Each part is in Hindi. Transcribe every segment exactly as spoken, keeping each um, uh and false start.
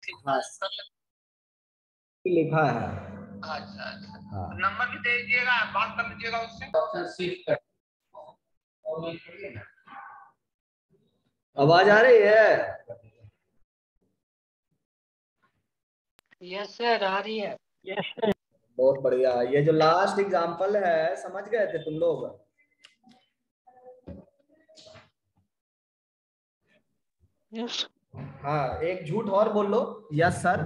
हाँ लिखा है। अच्छा अच्छा, हाँ नंबर भी दे दीजिएगा, बात कर लीजिएगा उससे। ऑप्शन शिफ्ट कर। आवाज आ रही है? यस सर, आ रही है। Yes sir. बहुत बढ़िया। ये जो लास्ट एग्जांपल है समझ गए थे तुम लोग? यस। हाँ एक झूठ और बोल लो। Yes sir.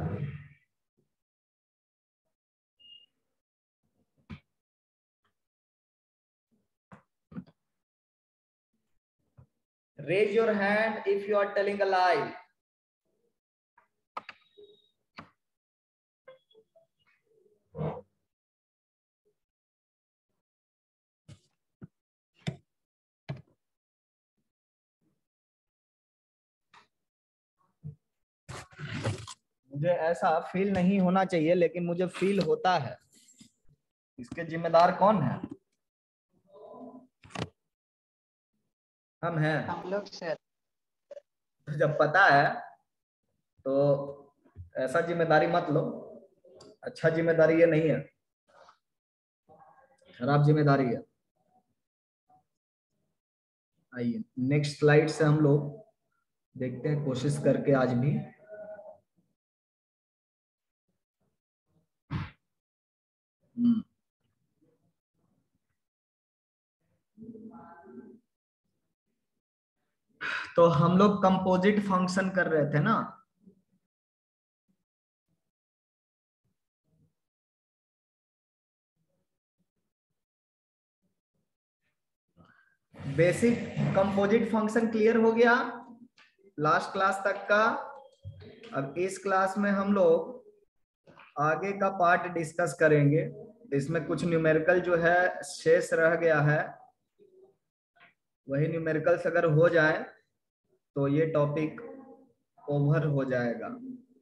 Raise your hand if you are telling a lie. मुझे ऐसा फील नहीं होना चाहिए लेकिन मुझे फील होता है। इसके जिम्मेदार कौन है? हम हैं। हम लोग सर। तो जब पता है तो ऐसा जिम्मेदारी मत लो। अच्छा जिम्मेदारी ये नहीं है, खराब जिम्मेदारी है। आइए नेक्स्ट स्लाइड से हम लोग देखते हैं, कोशिश करके आज भी। हम्म तो हम लोग कंपोजिट फंक्शन कर रहे थे ना। बेसिक कंपोजिट फंक्शन क्लियर हो गया लास्ट क्लास तक का। अब इस क्लास में हम लोग आगे का पार्ट डिस्कस करेंगे। इसमें कुछ न्यूमेरिकल जो है शेष रह गया है, वही न्यूमेरिकल्स अगर हो जाए तो ये टॉपिक ओवर हो जाएगा।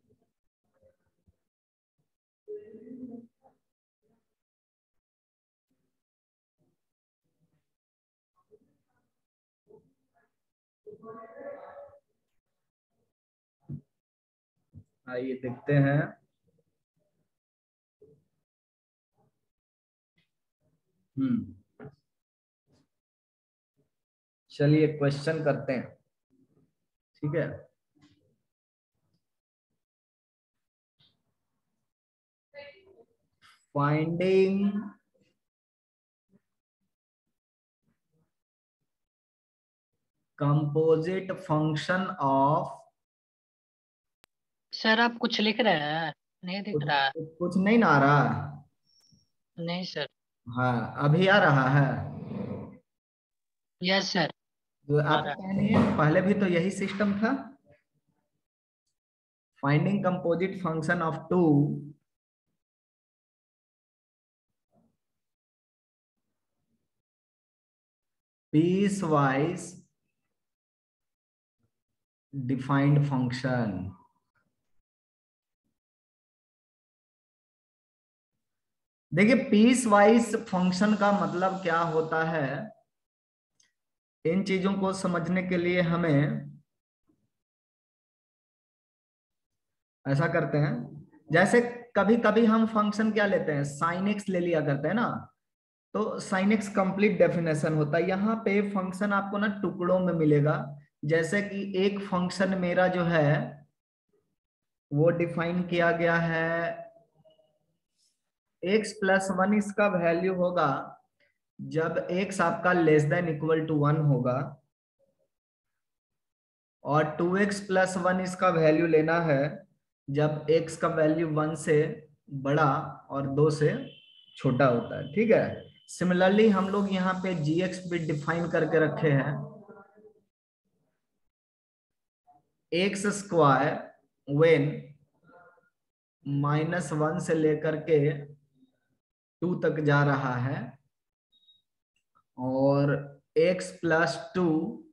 आइए देखते हैं। हम्म चलिए क्वेश्चन करते हैं, ठीक है। Finding composite function of. Sir आप कुछ लिख रहे हैं? नहीं दिख कुछ, रहा है। कुछ नहीं ना आ रहा? नहीं सर। हाँ अभी आ रहा है। Yes sir. तो आ आप रहा क्या नहीं है, पहले भी तो यही सिस्टम था। Finding composite function of two piecewise defined function. देखिए पीस वाइज फंक्शन का मतलब क्या होता है, इन चीजों को समझने के लिए हमें ऐसा करते हैं। जैसे कभी कभी हम फंक्शन क्या लेते हैं, साइन एक्स ले लिया करते हैं ना। तो साइन एक्स कंप्लीट डेफिनेशन होता है। यहाँ पे फंक्शन आपको ना टुकड़ों में मिलेगा। जैसे कि एक फंक्शन मेरा जो है वो डिफाइन किया गया है, एक्स प्लस वन इसका वैल्यू होगा जब एक्स आपका less than equal to one होगा, और टू एक्स प्लस वन इसका वैल्यू लेना है जब एक्स का वैल्यू वन से बड़ा और दो से छोटा होता है, ठीक है। सिमिलरली हम लोग यहाँ पे जी एक्स भी डिफाइन करके रखे हैं, x square when minus one से लेकर के टू तक जा रहा है, और x plus two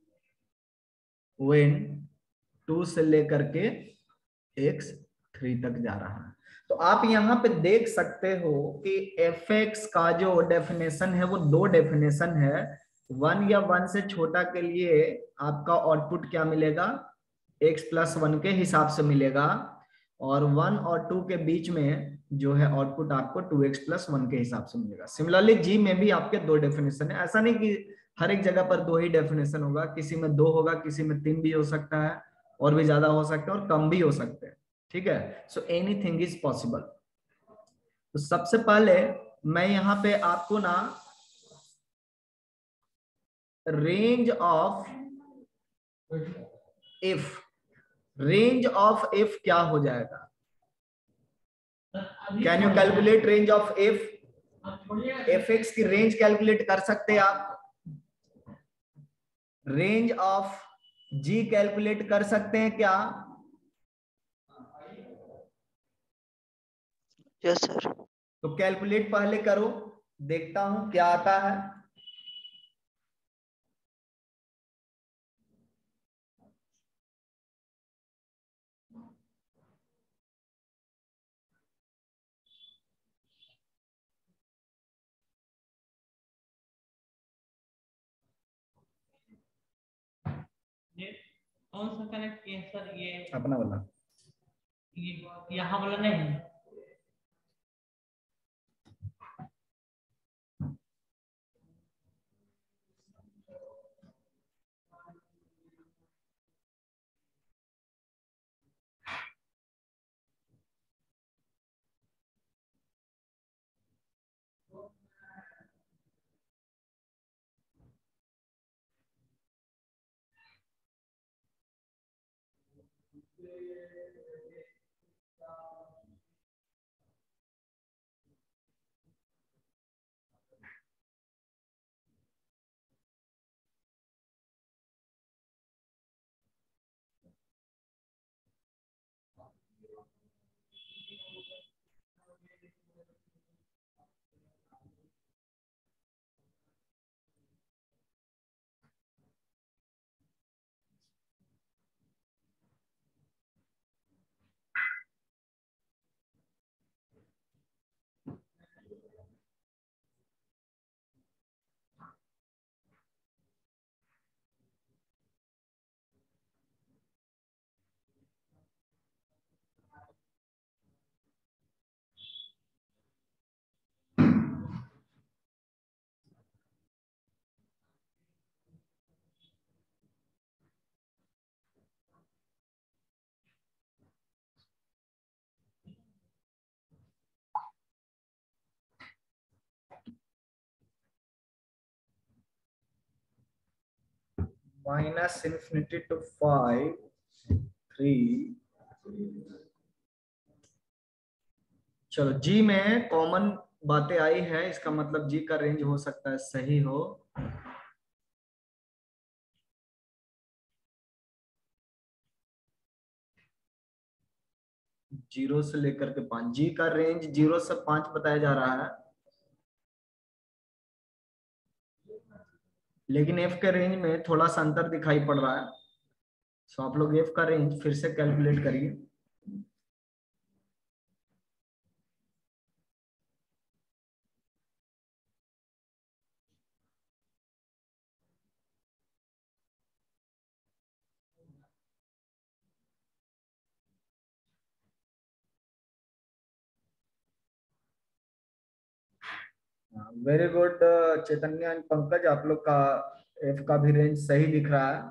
when two से लेकर के एक्स थ्री तक जा रहा है। तो आप यहाँ पे देख सकते हो कि एफ एक्स का जो डेफिनेशन है वो दो डेफिनेशन है। वन या वन से छोटा के लिए आपका आउटपुट क्या मिलेगा, एक्स प्लस वन के हिसाब से मिलेगा। और वन और टू के बीच में जो है आउटपुट आपको टू एक्स प्लस वन के हिसाब से मिलेगा। सिमिलरली जी में भी आपके दो डेफिनेशन है, ऐसा नहीं कि हर एक जगह पर दो ही डेफिनेशन होगा, किसी में दो होगा, किसी में तीन भी हो सकता है, और भी ज्यादा हो सकता है और कम भी हो सकते हैं। ठीक है, सो एनीथिंग इज पॉसिबल। तो सबसे पहले मैं यहाँ पे आपको ना range of f, range of f क्या हो जाएगा, can you calculate range of f? F x की रेंज कैलकुलेट कर सकते हैं आप? रेंज ऑफ जी कैलकुलेट कर सकते हैं क्या? Yes sir. तो कैलकुलेट पहले करो, देखता हूं क्या आता है। कौन सा कनेक्ट किए सर? ये अपना वाला, ये यहाँ वाला नहीं। Minus infinity to five three. चलो जी में कॉमन बातें आई है, इसका मतलब जी का रेंज हो सकता है सही हो। जीरो से लेकर के पांच, जी का रेंज जीरो से पांच बताया जा रहा है, लेकिन एफ के रेंज में थोड़ा सा अंतर दिखाई पड़ रहा है। सो आप लोग एफ का रेंज फिर से कैलकुलेट करिए। Very good Chaitanya and Pankaj, आप लोग का एफ का भी रेंज सही दिख रहा है।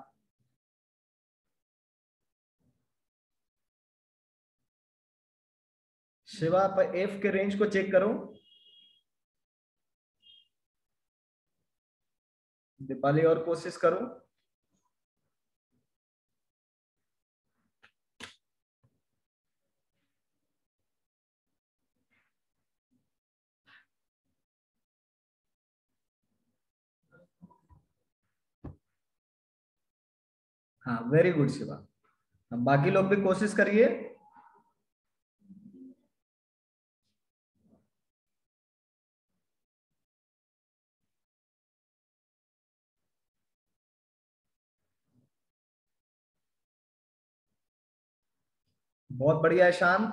शिवा, आप एफ के रेंज को चेक करो। दीपाली और कोशिश करो। हाँ वेरी गुड शिवा, अब बाकी लोग भी कोशिश करिए। बहुत बढ़िया है शाम।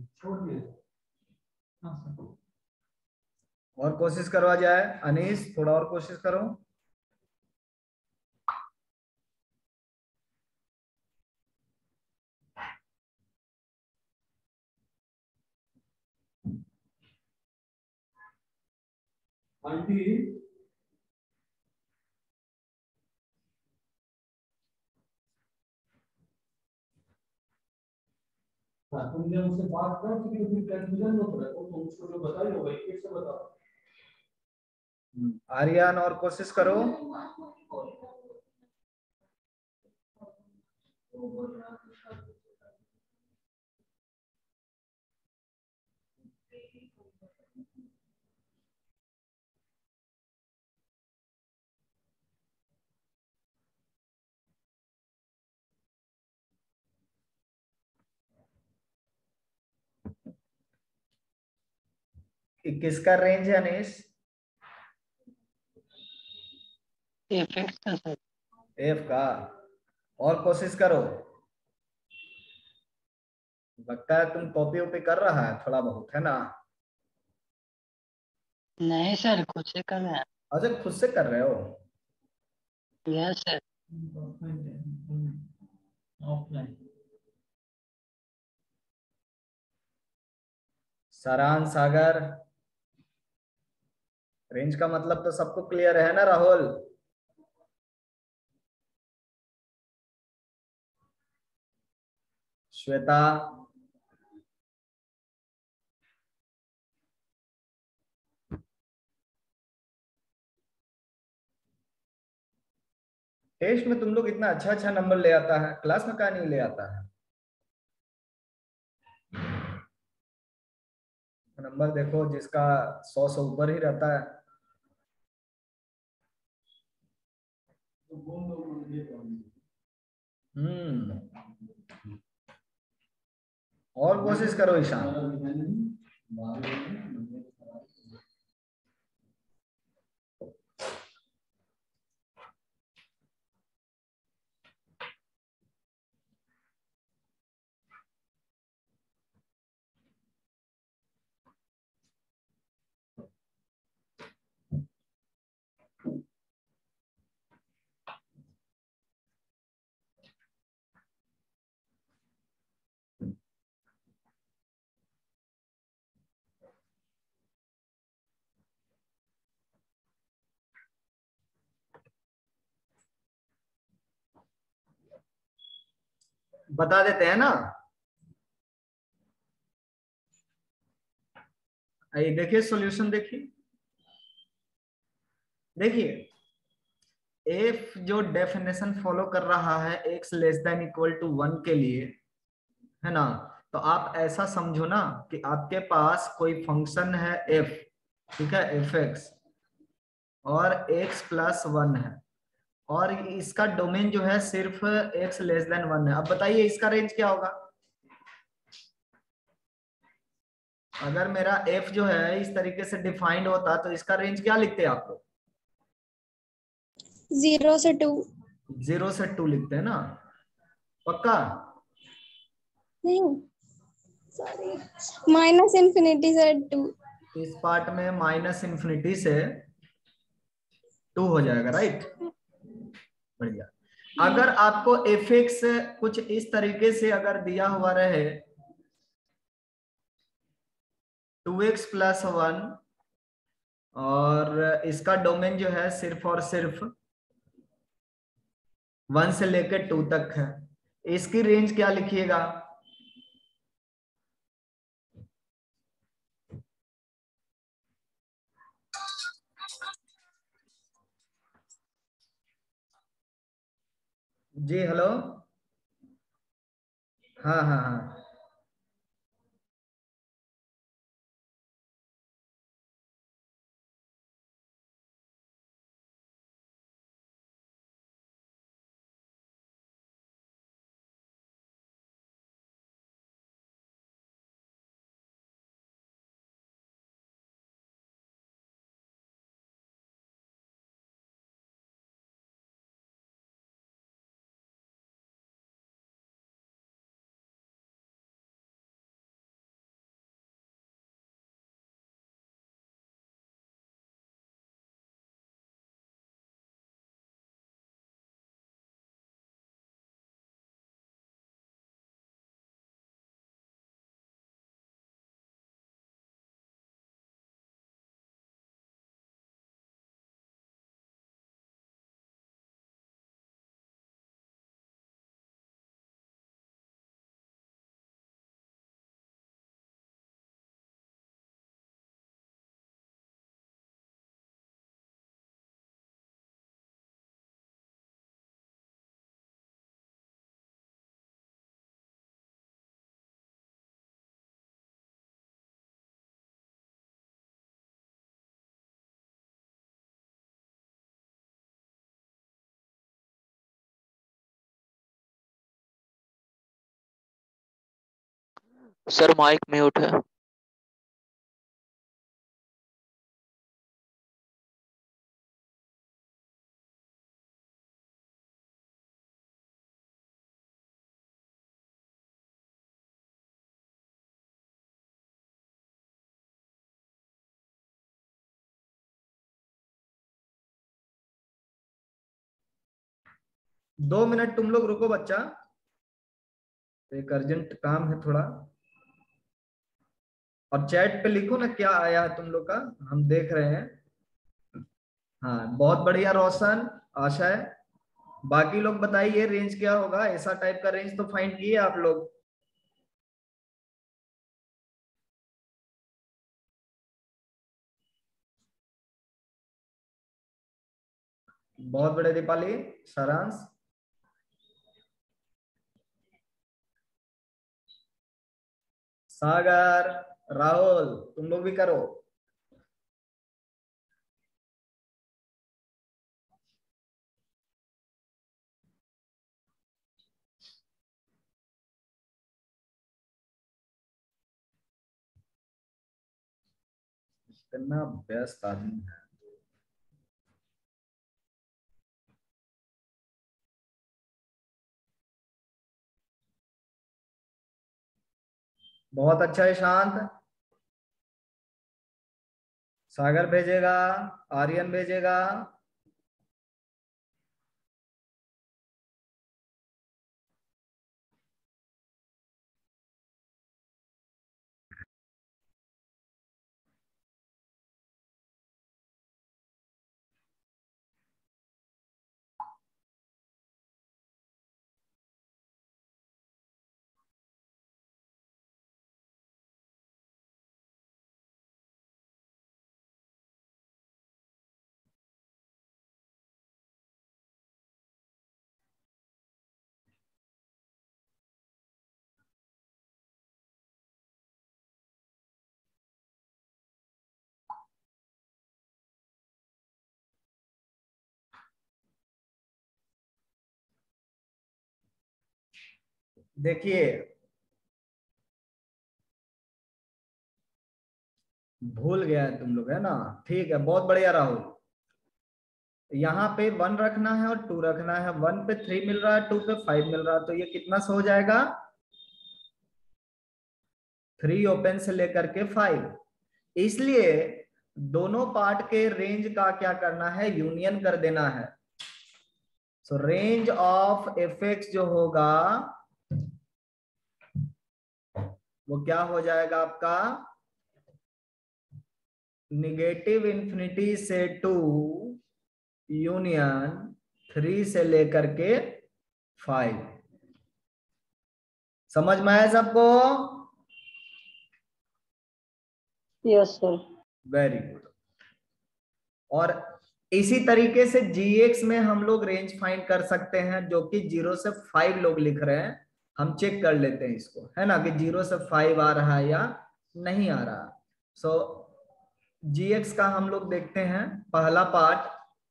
हाँ सर। और कोशिश करवा जाए। अनीस थोड़ा और कोशिश करो। आंटी हाँ, तुमने उससे बात करो क्योंकि फिर कंफ्यूजन मत रखो, तुम उसको जो बताई हो भाई फिर से बताओ। आर्यन और कोशिश करो। कि किसका रेंज है अनीस? एफ एक्स का सर। एफ का। और कोशिश करो। लगता है तुम कॉपी ओपी कर रहा है थोड़ा बहुत, है ना? नहीं सर, खुद से कर रहे हैं। अच्छा, खुद से कर रहे हो? Yes sir. Offline. Saransh, Sagar, range का मतलब तो सबको क्लियर है ना राहुल? श्वेता, टेस्ट में तुम लोग इतना अच्छा अच्छा नंबर ले आता है, क्लास में क्या नहीं ले आता है? नंबर देखो जिसका सौ से ऊपर ही रहता है। हम्म और कोशिश करो ईशान। बता देते हैं ना। आइए देखिए सॉल्यूशन, देखिए देखिए एफ जो डेफिनेशन फॉलो कर रहा है x less than equal to one के लिए, है ना? तो आप ऐसा समझो ना कि आपके पास कोई फंक्शन है एफ, ठीक है, एफ एक्स, और एक्स प्लस वन है, और इसका डोमेन जो है सिर्फ एक्स लेस देन वन है। अब बताइए इसका रेंज क्या होगा? अगर मेरा एफ जो है इस तरीके से डिफाइंड होता तो इसका रेंज क्या लिखते आप लोग? जीरो से टू। जीरो से टू लिखते हैं ना? पक्का? नहीं, सॉरी, माइनस इन्फिनिटी से टू। इस पार्ट में माइनस इंफिनिटी से टू हो जाएगा, राइट? बढ़िया। अगर आपको एफ एक्स कुछ इस तरीके से अगर दिया हुआ रहे टू एक्स प्लस वन, और इसका डोमेन जो है सिर्फ और सिर्फ वन से लेकर टू तक है, इसकी रेंज क्या लिखिएगा? जी हेलो। हाँ हाँ हाँ। सर माइक म्यूट है। दो मिनट तुम लोग रुको बच्चा, एक अर्जेंट काम है थोड़ा। और चैट पे लिखो ना क्या आया है तुम लोग का, हम देख रहे हैं। हाँ बहुत बढ़िया रोशन, आशा है। बाकी लोग बताइए रेंज क्या होगा, ऐसा टाइप का रेंज तो फाइंड किए आप लोग। बहुत बड़े दीपाली, सारांश, सागर, राहुल, तुम लोग भी करो। कितना व्यस्त आदमी है। बहुत अच्छा है शांत। सागर भेजेगा, आर्यन भेजेगा। देखिए भूल गया है तुम लोग, है ना? ठीक है, बहुत बढ़िया राहुल। यहाँ पे वन रखना है और टू रखना है। वन पे थ्री मिल रहा है, टू पे फाइव मिल रहा है, तो ये कितना सो हो जाएगा? थ्री ओपन से लेकर के फाइव। इसलिए दोनों पार्ट के रेंज का क्या करना है, यूनियन कर देना है। सो रेंज ऑफ एफएक्स जो होगा वो क्या हो जाएगा आपका, निगेटिव इंफिनिटी से टू यूनियन थ्री से लेकर के फाइव। समझ में आया सबको? Yes sir. Very good. और इसी तरीके से जीएक्स में हम लोग रेंज फाइंड कर सकते हैं, जो कि जीरो से फाइव लोग लिख रहे हैं। हम चेक कर लेते हैं इसको, है ना, कि जीरो से फाइव आ रहा है या नहीं आ रहा। सो जीएक्स का हम लोग देखते हैं। पहला पार्ट,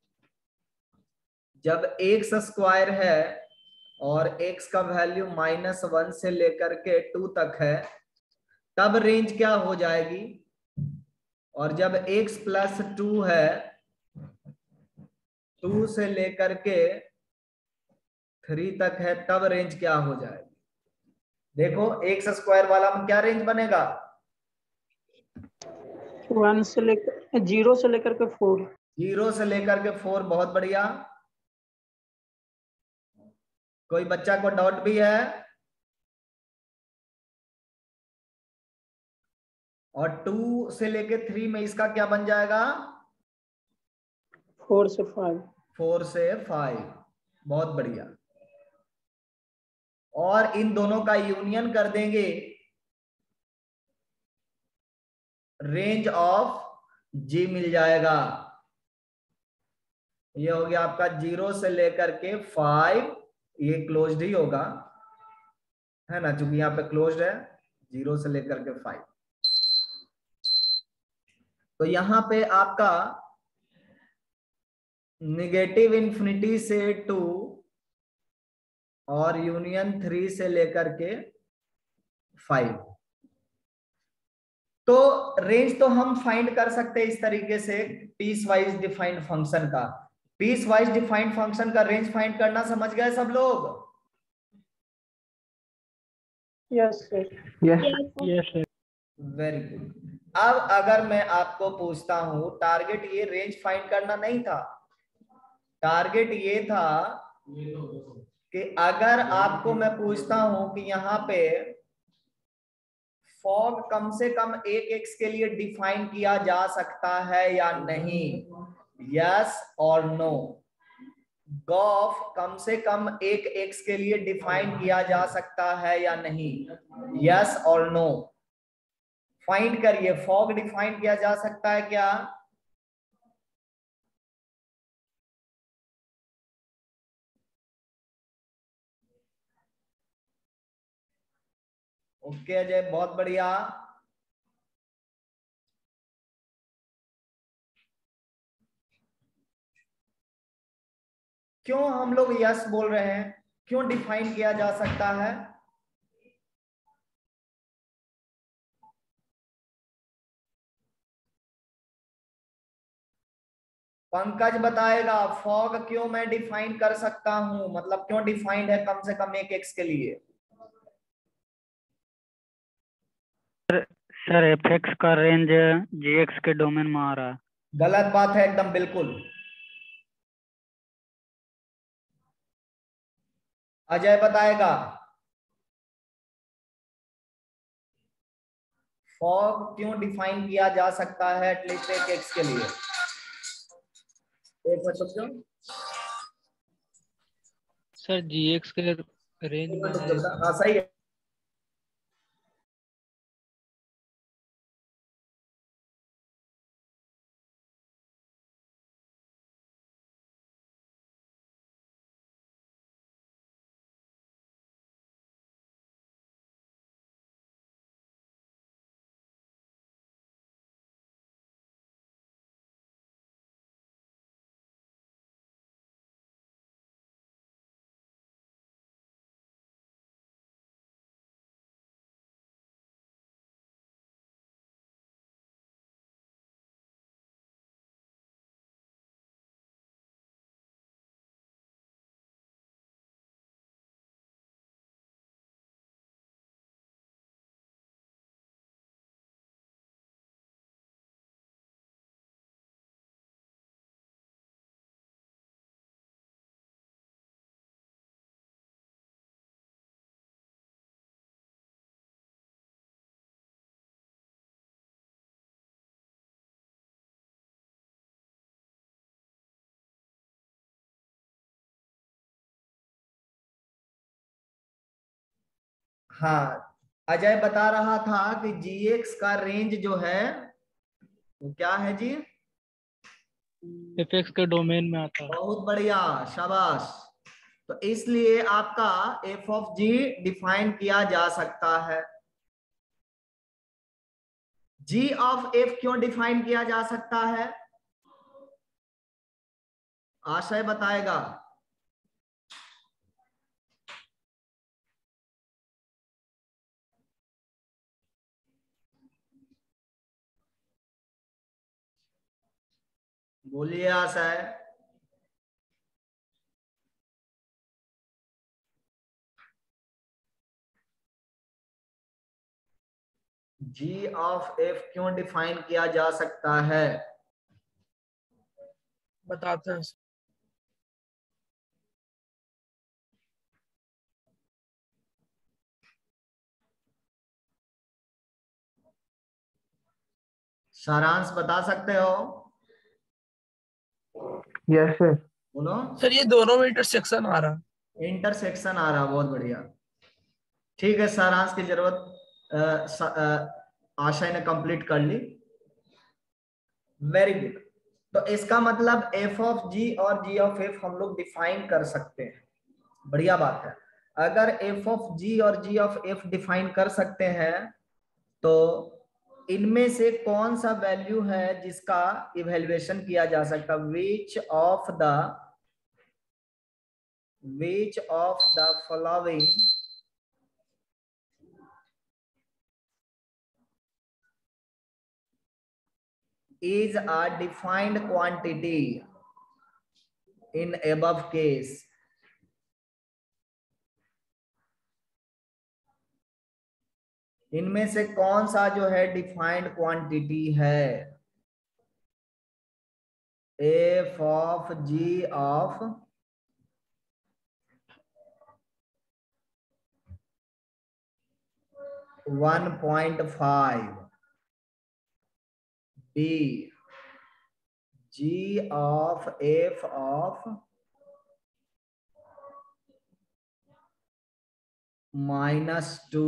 जब एक्स स्क्वायर है और एक्स का वैल्यू माइनस वन से लेकर के टू तक है, तब रेंज क्या हो जाएगी? और जब एक्स प्लस टू है, टू से लेकर के थ्री तक है, तब रेंज क्या हो जाएगी? देखो एक्स स्क्वायर वाला में क्या रेंज बनेगा? वन से लेकर जीरो से लेकर के फोर। जीरो से लेकर के फोर, बहुत बढ़िया। कोई बच्चा को डाउट भी है? और टू से लेके थ्री में इसका क्या बन जाएगा? फोर से फाइव। फोर से फाइव, बहुत बढ़िया। और इन दोनों का यूनियन कर देंगे, रेंज ऑफ जी मिल जाएगा। ये हो गया आपका जीरो से लेकर के फाइव, ये क्लोज्ड ही होगा, है ना, चूंकि यहाँ पे क्लोज्ड है। जीरो से लेकर के फाइव, तो यहां पे आपका निगेटिव इंफिनिटी से टू और यूनियन थ्री से लेकर के फाइव, तो रेंज तो हम फाइंड कर सकते हैं इस तरीके से, पीस वाइज डिफाइंड फंक्शन का। पीस वाइज डिफाइंड फंक्शन का रेंज फाइंड करना समझ गए सब लोग? Yes sir. Yes. Yes sir. Very good. अब अगर मैं आपको पूछता हूं, टारगेट ये रेंज फाइंड करना नहीं था, टारगेट ये था कि अगर आपको मैं पूछता हूं कि यहाँ पे फॉग कम से कम एक एक्स के लिए डिफाइन किया जा सकता है या नहीं, यस और नो। गॉफ कम से कम एक एक्स के लिए डिफाइन किया जा सकता है या नहीं, यस और नो। फाइंड करिए, फॉग डिफाइन किया जा सकता है क्या? ओके अजय, बहुत बढ़िया। क्यों हम लोग यस बोल रहे हैं, क्यों डिफाइन किया जा सकता है? पंकज बताएगा, फॉग क्यों मैं डिफाइन कर सकता हूं, मतलब क्यों डिफाइंड है कम से कम एक एक्स के लिए? सर एफ एक्स का रेंज जी एक्स के डोमेन में आ रहा है। गलत बात है एकदम, बिल्कुल। अजय बताएगा, फॉग क्यों डिफाइन किया जा सकता है एटलीस्ट एक एक्स के लिए? एक मिनट रुक जाओ सर जी एक्स के रेंज एक में मिनट रुक है। जाओ। हाँ सही है। हाँ, अजय बता रहा था कि जी एक्स का रेंज जो है वो क्या है जी? एफ एक्स के डोमेन में आता है। बहुत बढ़िया, शाबाश। तो इसलिए आपका एफ ऑफ जी डिफाइन किया जा सकता है। जी ऑफ एफ क्यों डिफाइन किया जा सकता है? आशय बताएगा। बोलिए आशय। जी ऑफ एफ क्यों डिफाइन किया जा सकता है? बताते हैं। सारांश बता सकते हो? Yes sir. बोलो। सर ये दोनों में इंटरसेक्शन आ रहा है। इंटरसेक्शन आ रहा, बहुत बढ़िया। ठीक है, सारांश की जरूरत अ, अ, आशय ने कंप्लीट कर ली। Very good. तो इसका मतलब एफ ऑफ जी और जी ऑफ एफ हम लोग डिफाइन कर सकते हैं, बढ़िया बात है। अगर एफ ऑफ जी और जी ऑफ एफ डिफाइन कर सकते हैं तो इनमें से कौन सा वैल्यू है जिसका इवेल्युएशन किया जा सकता? Which of the which of the following is a defined quantity in above case. इनमें से कौन सा जो है डिफाइंड क्वांटिटी है? F of g of one point five, b g of f of minus two,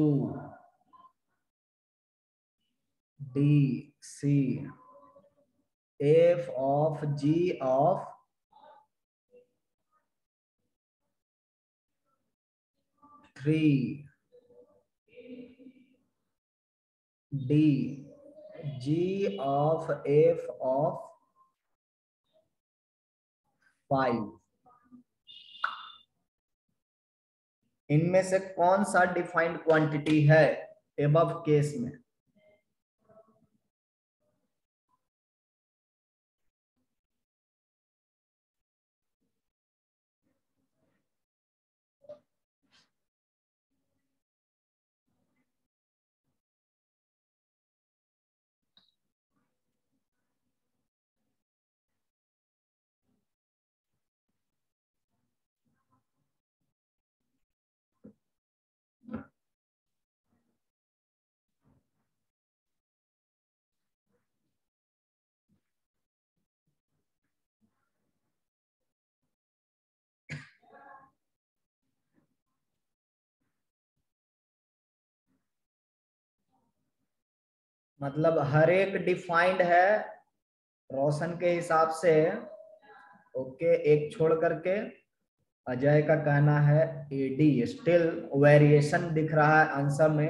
d c f of g of three, d g of f of five. इनमें से कौन सा डिफाइंड क्वांटिटी है एबव केस में? मतलब हर एक डिफाइंड है रोशन के हिसाब से। ओके, एक छोड़ करके अजय का कहना है एडी। स्टिल वेरिएशन दिख रहा है आंसर में,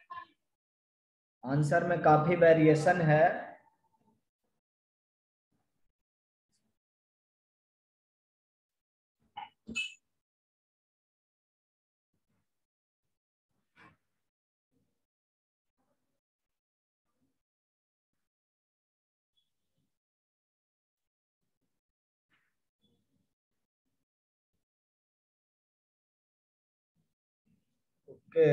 आंसर में काफी वेरिएशन है। ओके,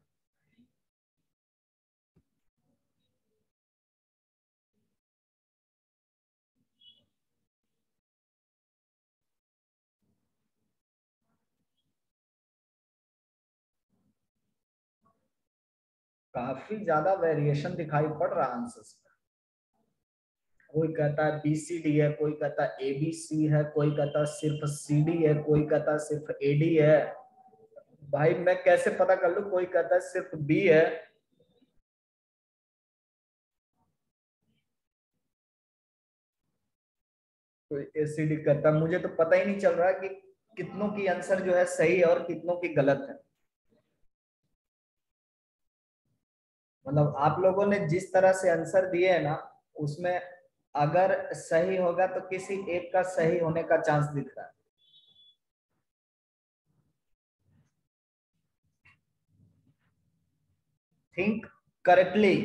काफी ज्यादा वेरिएशन दिखाई पड़ रहा है आंसर्स में। कोई कहता है बी सी डी है, कोई कहता है ए बी सी है, कोई कहता है सिर्फ सी डी है, कोई कहता है सिर्फ ए डी है। भाई मैं कैसे पता कर लूं? कोई कहता है सिर्फ बी है। कोई ए सी डी कहता है। मुझे तो पता ही नहीं चल रहा कि कितनों की आंसर जो है सही है और कितनों की गलत है। मतलब आप लोगों ने जिस तरह से आंसर दिए है ना, उसमें अगर सही होगा तो किसी एक का सही होने का चांस दिख रहा है। Think correctly.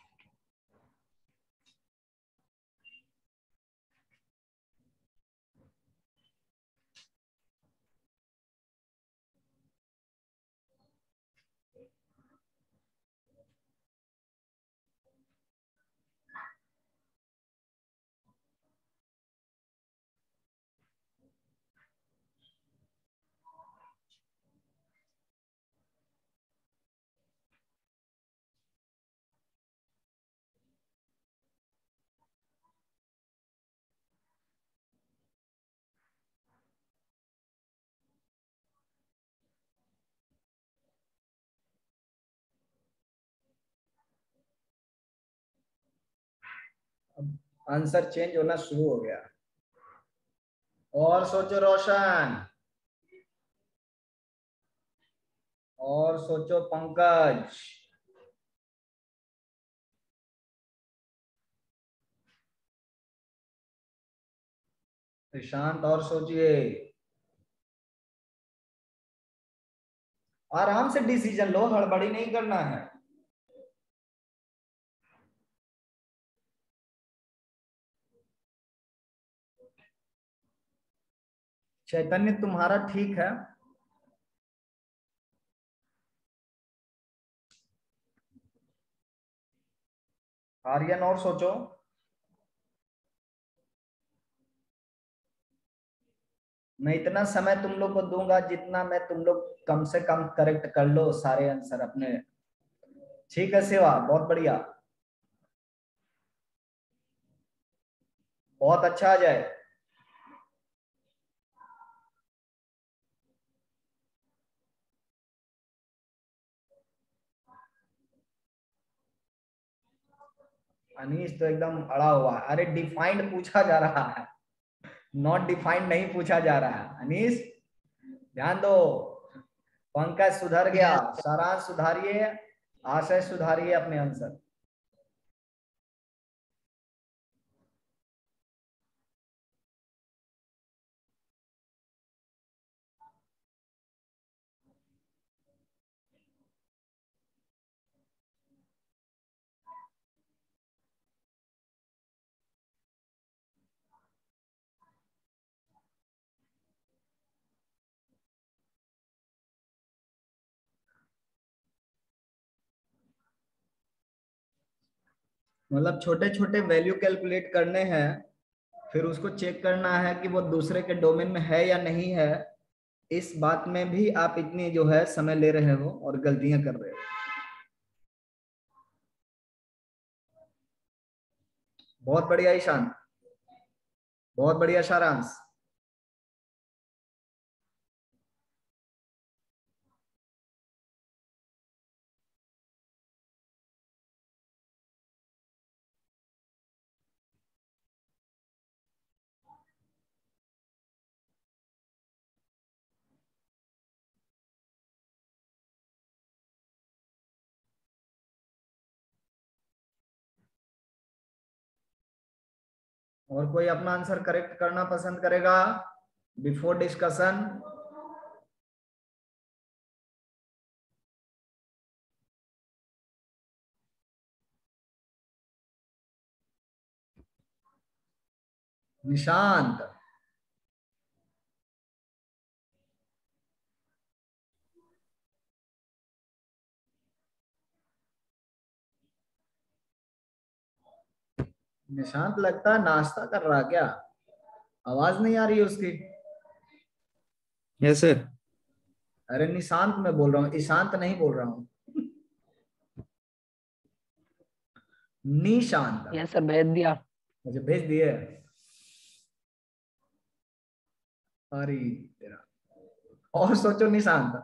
आंसर चेंज होना शुरू हो गया। और सोचो रोशन, और सोचो पंकज, प्रशांत, और सोचिए। आराम से डिसीजन लो, हड़बड़ी नहीं करना है। चैतन्य तुम्हारा ठीक है। आर्यन और सोचो। मैं इतना समय तुम लोग को दूंगा जितना मैं तुम लोग कम से कम करेक्ट कर लो सारे आंसर अपने। ठीक है सेवा, बहुत बढ़िया, बहुत अच्छा आ जाए। अनीश तो एकदम अड़ा हुआ है। अरे डिफाइंड पूछा जा रहा है, नॉट डिफाइंड नहीं पूछा जा रहा है। अनीश ध्यान दो। पंकज सुधर गया, सारांश सुधारिए, आशय सुधारिए अपने आंसर। मतलब छोटे छोटे वैल्यू कैलकुलेट करने हैं, फिर उसको चेक करना है कि वो दूसरे के डोमेन में है या नहीं है। इस बात में भी आप इतनी जो है समय ले रहे हो और गलतियां कर रहे हो। बहुत बढ़िया ईशान, बहुत बढ़िया सारांश। और कोई अपना आंसर करेक्ट करना पसंद करेगा बिफोर डिस्कशन? निशांत, निशांत लगता है नाश्ता कर रहा क्या? आवाज नहीं आ रही है उसकी। Yes sir. अरे निशांत मैं बोल रहा हूँ, ईशांत नहीं बोल रहा हूँ। निशांत। यस सर, भेज दिया। मुझे भेज दिए। अरे तेरा, और सोचो निशांत।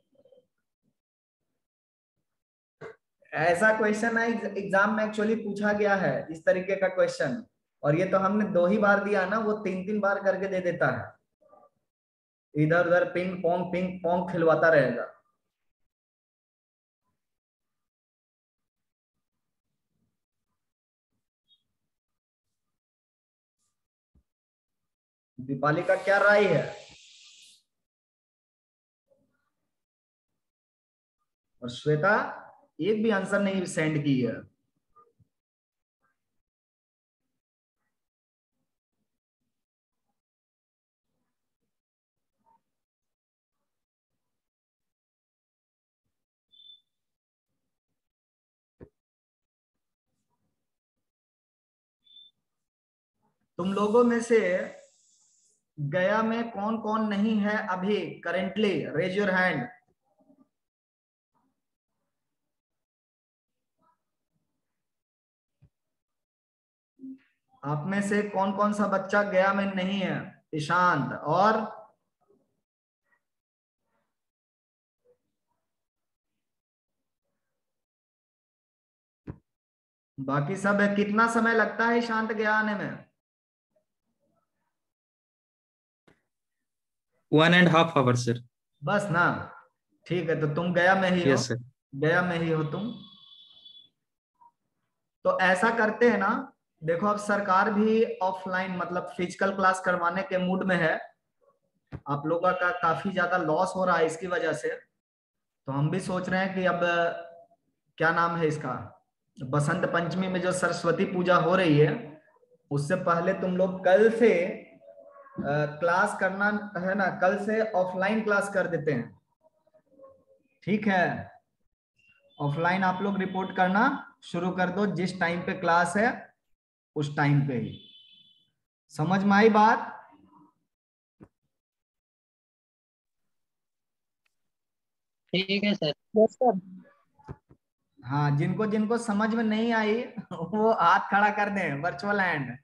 ऐसा क्वेश्चन है एग्जाम में एक्चुअली पूछा गया है, इस तरीके का क्वेश्चन। और ये तो हमने दो ही बार दिया ना, वो तीन तीन बार करके दे देता है। इधर उधर पिंग पोंग पिंग पोंग खिलवाता रहेगा। दीपाली का क्या राय है? और श्वेता एक भी आंसर नहीं सेंड की है। तुम लोगों में से गया में कौन कौन नहीं है अभी करेंटली? Raise your hand. आप में से कौन कौन सा बच्चा गया में नहीं है? ईशांत और बाकी सब है। कितना समय लगता है ईशांत गया आने में? One and half hour sir. बस ना, ठीक है। तो तुम गया में ही हो। Yes sir. गया में ही हो तुम। तो ऐसा करते हैं ना, देखो अब सरकार भी ऑफलाइन मतलब फिजिकल क्लास करवाने के मूड में है। आप लोगों का काफी ज्यादा लॉस हो रहा है इसकी वजह से। तो हम भी सोच रहे हैं कि अब क्या नाम है इसका, बसंत पंचमी में जो सरस्वती पूजा हो रही है, उससे पहले तुम लोग कल से क्लास करना है ना, कल से ऑफलाइन क्लास कर देते हैं, ठीक है। ऑफलाइन आप लोग रिपोर्ट करना शुरू कर दो, जिस टाइम पे क्लास है उस टाइम पे ही। समझ में आई बात? ठीक है सर। Yes sir. हाँ, जिनको जिनको समझ में नहीं आई वो हाथ खड़ा कर दें, वर्चुअल हैंड।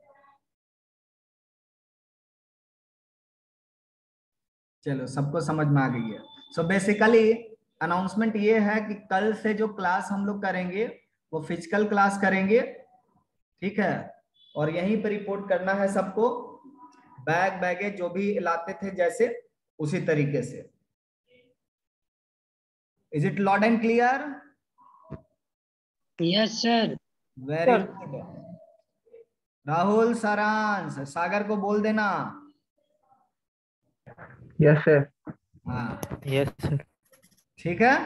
चलो, सबको समझ में आ गई है। सो बेसिकली अनाउंसमेंट ये है कि कल से जो क्लास हम लोग करेंगे वो फिजिकल क्लास करेंगे, ठीक है। और यहीं पे रिपोर्ट करना है सबको, बैग बैगे जो भी लाते थे जैसे उसी तरीके से। Is it loud and clear? Yes sir. Very good. Rahul, Saransh, Sagar को बोल देना। Yes sir. हाँ यस सर। ठीक है।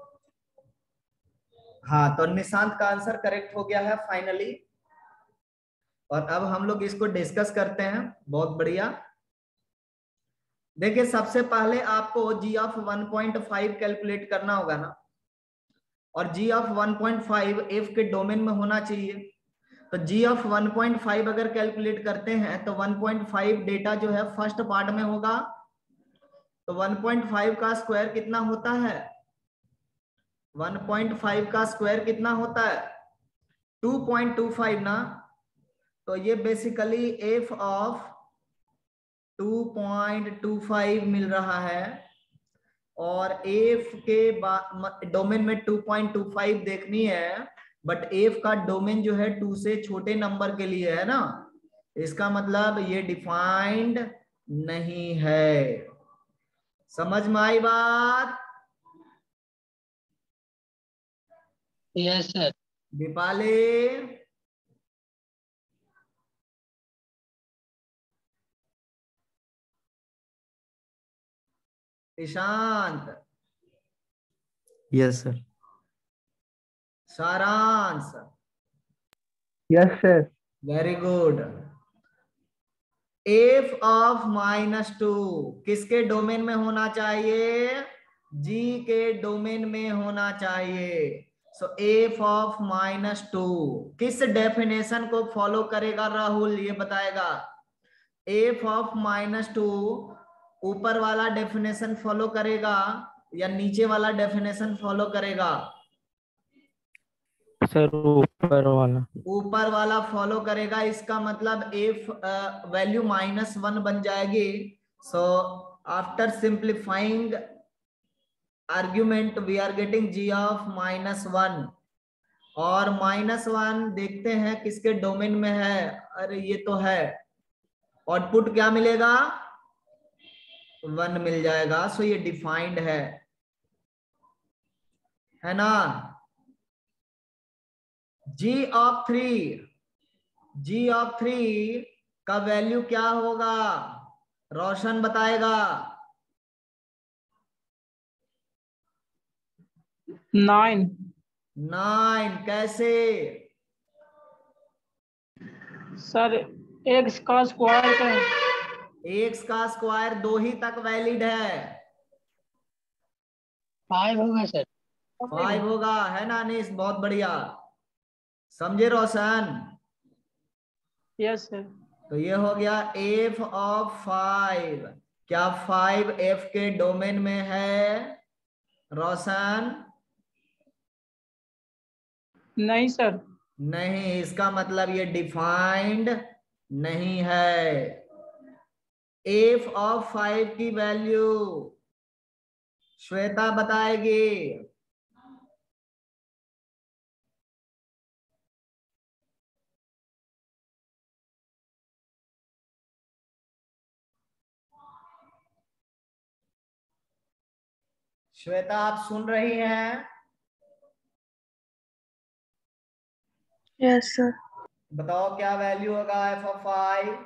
हाँ, तो निशांत का आंसर करेक्ट हो गया है फाइनली। और अब हम लोग इसको डिस्कस करते हैं। बहुत बढ़िया। देखिए, सबसे पहले आपको g of one point five calculate करना होगा ना, और g of one point five f के डोमेन में होना चाहिए। तो g of one point five अगर कैलकुलेट करते हैं तो वन पॉइंट फाइव डेटा जो है फर्स्ट पार्ट में होगा, तो वन पॉइंट फाइव का स्क्वायर कितना होता है? वन पॉइंट फाइव का स्क्वायर कितना होता है? टू पॉइंट टू फाइव ना। तो ये basically f of two point two five मिल रहा है, और एफ के डोमेन में टू पॉइंट टू फाइव देखनी है, बट एफ का डोमेन जो है टू से छोटे नंबर के लिए है ना, इसका मतलब ये डिफाइंड नहीं है। समझ में आई बात? Yes sir. Deepali, Ishant, yes sir. सारांश, yes sir. Very good. F of minus to किसके डोमेन में होना चाहिए? जी के डोमेन में होना चाहिए। सो एफ ऑफ माइनस टू किस डेफिनेशन को फॉलो करेगा राहुल, ये बताएगा। एफ ऑफ माइनस टू ऊपर वाला डेफिनेशन फॉलो करेगा या नीचे वाला डेफिनेशन फॉलो करेगा? सर ऊपर वाला। ऊपर वाला फॉलो करेगा। इसका मतलब एफ वैल्यू माइनस वन बन जाएगी। So after simplifying argument we are getting g of minus one, और माइनस वन देखते हैं किसके डोमेन में है। अरे ये तो है, आउटपुट क्या मिलेगा? वन मिल जाएगा। सो ये डिफाइंड है है ना। G of three, g of three का वैल्यू क्या होगा? रोशन बताएगा। नाइन। नाइन कैसे? सर एक्स का स्क्वायर का एक्स का स्क्वायर दो ही तक वैलिड है। फाइव होगा सर। फाइव होगा, है ना अनीस? बहुत बढ़िया, समझे रोशन? Yes sir. तो ये हो गया एफ ऑफ फाइव। क्या फाइव एफ के डोमेन में है रोशन? नहीं सर। नहीं, इसका मतलब ये डिफाइंड नहीं है। एफ ऑफ फाइव की वैल्यू श्वेता बताएगी। श्वेता, आप सुन रही हैं? Yes sir. बताओ क्या वैल्यू होगा f of five?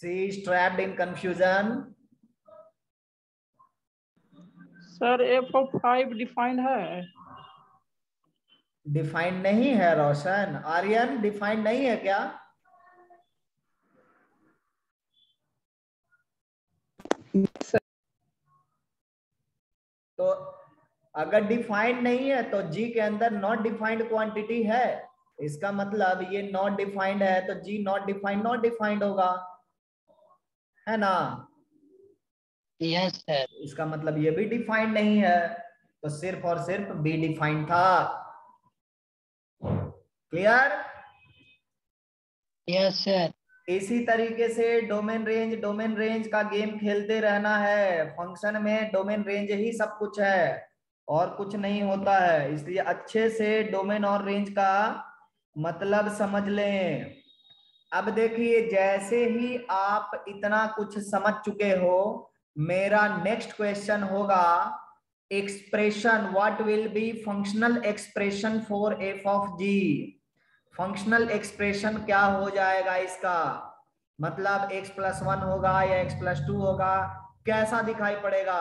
She is trapped in confusion. Sir f of five defined है। डिफाइंड नहीं है रोशन। आर्यन डिफाइंड नहीं है क्या? तो अगर डिफाइंड नहीं है तो जी के अंदर नॉट डिफाइंड क्वांटिटी है, इसका मतलब ये नॉट डिफाइंड है तो g not defined not defined होगा, है ना? Yes sir. इसका मतलब ये भी डिफाइंड नहीं है, तो सिर्फ और सिर्फ बी डिफाइंड था। क्लियर? Yes sir. इसी तरीके से डोमेन रेंज डोमेन रेंज का गेम खेलते रहना है। फंक्शन में डोमेन रेंज ही सब कुछ है और कुछ नहीं होता है, इसलिए अच्छे से डोमेन और रेंज का मतलब समझ लें। अब देखिए, जैसे ही आप इतना कुछ समझ चुके हो, मेरा नेक्स्ट क्वेश्चन होगा expression. What will be functional expression for f of g? Functional expression क्या हो जाएगा इसका? मतलब x प्लस वन होगा या x प्लस टू होगा, कैसा दिखाई पड़ेगा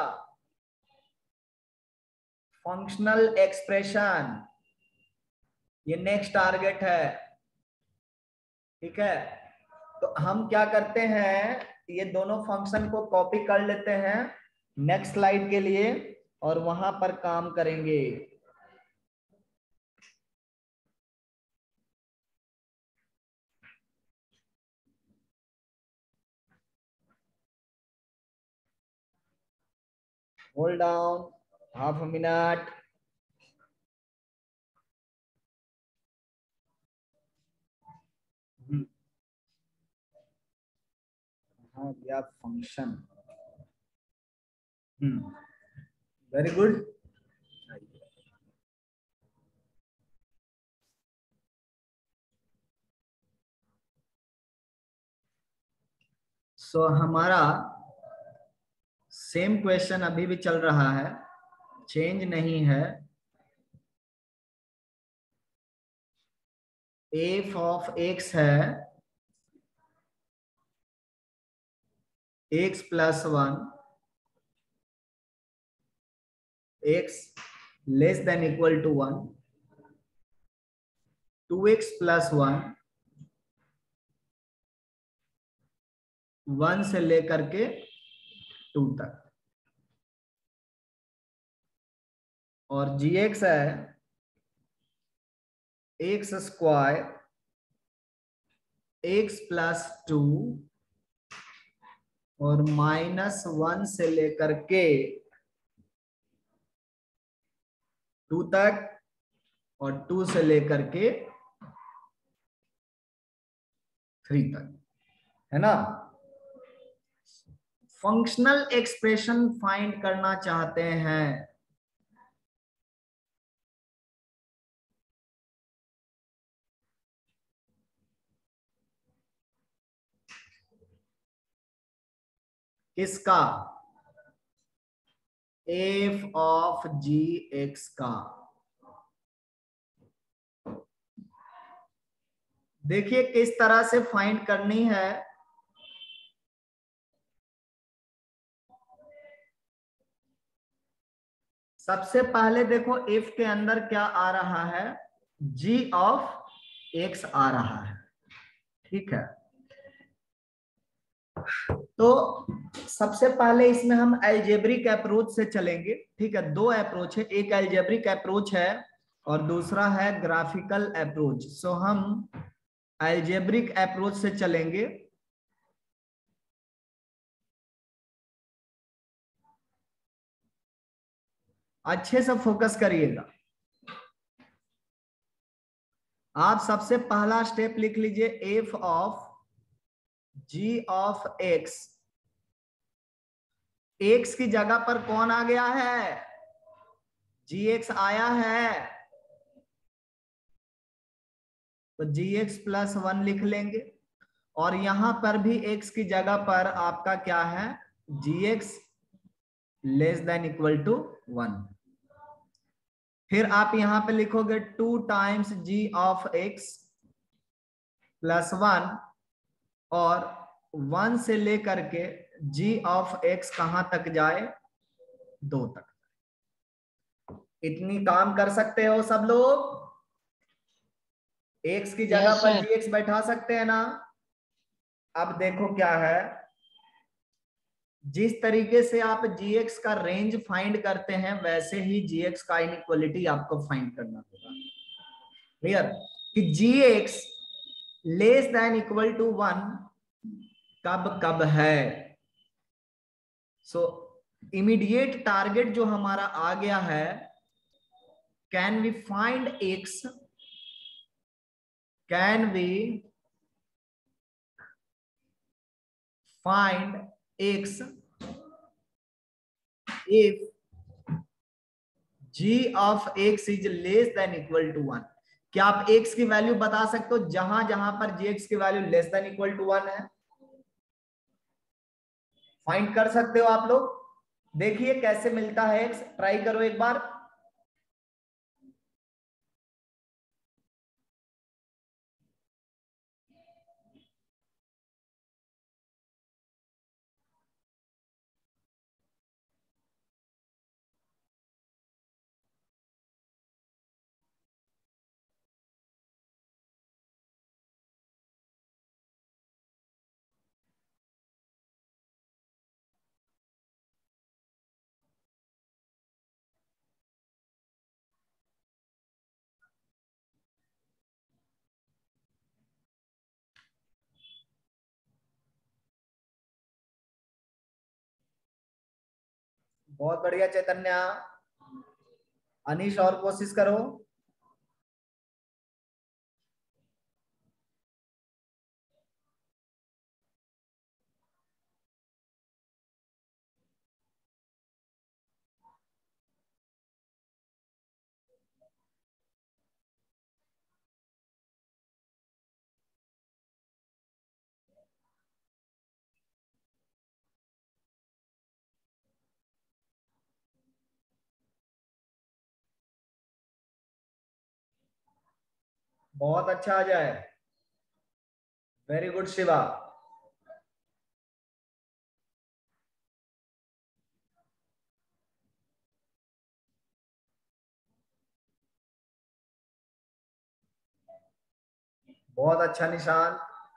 फंक्शनल एक्सप्रेशन? ये नेक्स्ट टारगेट है, ठीक है? तो हम क्या करते हैं, ये दोनों फंक्शन को कॉपी कर लेते हैं नेक्स्ट स्लाइड के लिए और वहां पर काम करेंगे। Hold down half a minute. हाँ गया function. Hmm very good. So so, हमारा सेम क्वेश्चन अभी भी चल रहा है, चेंज नहीं है। एफ ऑफ एक्स है x plus one, x less than equal to one, two x plus one, one से लेकर के टू तक, और जी एक्स है x square x plus two और माइनस वन से लेकर के टू तक और टू से लेकर के थ्री तक, है ना? फंक्शनल एक्सप्रेशन फाइंड करना चाहते हैं। किसका? एफ ऑफ जी एक्स का। देखिए किस तरह से फाइंड करनी है। सबसे पहले देखो एफ के अंदर क्या आ रहा है, जी ऑफ एक्स आ रहा है, ठीक है? तो सबसे पहले इसमें हम एल्जेब्रिक अप्रोच से चलेंगे, ठीक है? दो अप्रोच है, एक एल्जेब्रिक अप्रोच है और दूसरा है ग्राफिकल अप्रोच। सो हम एल्जेब्रिक अप्रोच से चलेंगे। अच्छे से फोकस करिएगा। आप सबसे पहला स्टेप लिख लीजिए, f of g of x. एक्स की जगह पर कौन आ गया है? जी एक्स आया है, तो जी एक्स प्लस वन लिख लेंगे और यहां पर भी एक्स की जगह पर आपका क्या है, g x less than equal to one. फिर आप यहां पे लिखोगे two times g of x plus one और वन से लेकर के जी ऑफ एक्स कहां तक जाए, दो तक। इतनी काम कर सकते हो सब लोग? एक्स की जगह Yes, पर sir. जी एक्स बैठा सकते हैं ना? अब देखो क्या है, जिस तरीके से आप जी एक्स का रेंज फाइंड करते हैं वैसे ही जी एक्स का इनइक्वालिटी आपको फाइंड करना होगा। क्लियर? कि g x less than equal to one कब कब है। सो इमीडिएट टारगेट जो हमारा आ गया है, can we find x, can we find x if g of x is less than equal to one. क्या आप x की वैल्यू बता सकते हो जहां जहां पर gx की value less than equal to one है? फाइंड कर सकते हो आप लोग? देखिए कैसे मिलता है x, ट्राई करो एक बार। बहुत बढ़िया चैतन्य। अनीश और कोशिश करो। बहुत अच्छा आ जाए। Very good Shiva. बहुत अच्छा निशान।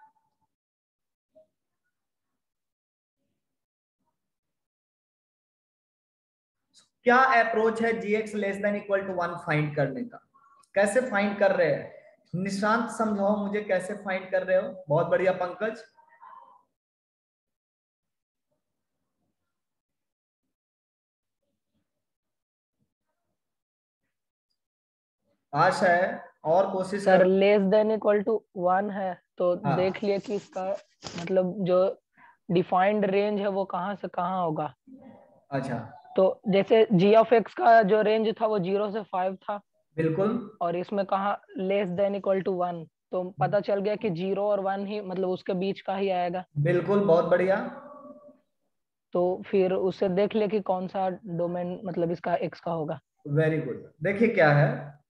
क्या अप्रोच है g x less than equal to one find करने का? कैसे फाइंड कर रहे हैं? निशांत समझाओ मुझे कैसे फाइंड कर रहे हो। बहुत बढ़िया पंकज। आशा है और कोशिश सर करो। Less than equal to one है तो हाँ। देख लिए कि इसका मतलब जो डिफाइंड रेंज है वो कहाँ से कहाँ होगा। अच्छा, तो जैसे जी ऑफ एक्स का जो रेंज था वो जीरो से फाइव था बिल्कुल और इसमें कहा less than equal to one, तो पता चल गया कि जीरो और वन ही मतलब उसके बीच का ही आएगा। बिल्कुल, बहुत बढ़िया। तो फिर उससे देख ले कि कौन सा डोमेन मतलब इसका एक्स का होगा। Very good. देखिए क्या है,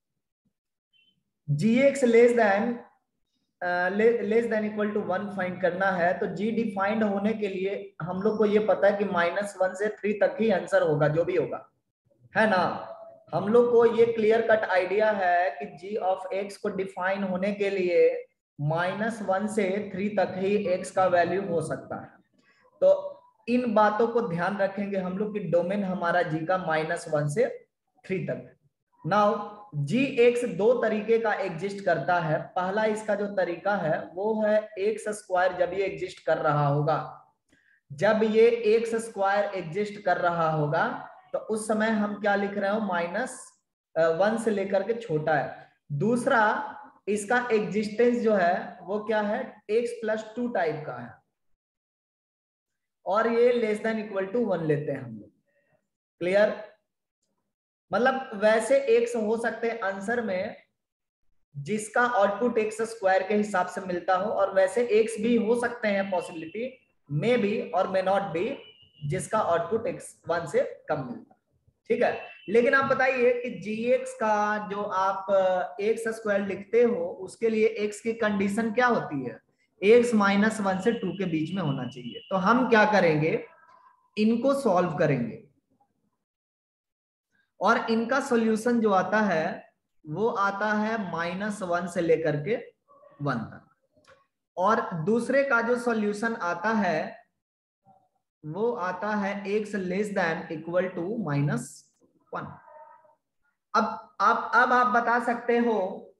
g x less than less than equal to one find करना है तो जी डिफाइंड होने के लिए हम लोग को ये पता है कि माइनस वन से थ्री तक ही आंसर होगा जो भी होगा, है ना? हम लोग को ये क्लियर कट आइडिया है कि जी ऑफ एक्स को डिफाइन होने के लिए माइनस वन से थ्री तक ही एक्स का वैल्यू हो सकता है। तो इन बातों को ध्यान रखेंगे हम लोग कि डोमेन हमारा जी का माइनस वन से थ्री तक। नाउ जी एक्स दो तरीके का एग्जिस्ट करता है। पहला इसका जो तरीका है वो है एक्स स्क्वायर जब ये एग्जिस्ट कर रहा होगा। जब ये एक्स स्क्वायर एग्जिस्ट कर रहा होगा तो उस समय हम क्या लिख रहे हो, माइनस वन से लेकर के छोटा है। दूसरा इसका एग्जिस्टेंस जो है वो क्या है, एक्स प्लस टू टाइप का है और ये less than equal to one लेते हैं हम लोग। क्लियर? मतलब वैसे एक्स हो सकते हैं आंसर में जिसका आउटपुट एक्स स्क्वायर के हिसाब से मिलता हो, और वैसे एक्स भी हो सकते हैं पॉसिबिलिटी मे बी और मे नॉट बी जिसका आउटपुट एक्स वन से कम मिलता है। ठीक है, लेकिन आप बताइए कि जी एक्स का जो आप एक्स स्क्वायर लिखते हो उसके लिए एक्स की कंडीशन क्या होती है? एक्स माइनस वन से टू के बीच में होना चाहिए। तो हम क्या करेंगे, इनको सॉल्व करेंगे और इनका सॉल्यूशन जो आता है वो आता है माइनस वन से लेकर के वन तक, और दूसरे का जो सॉल्यूशन आता है वो आता है x less than equal to minus one. अब अब अब आप बता सकते हो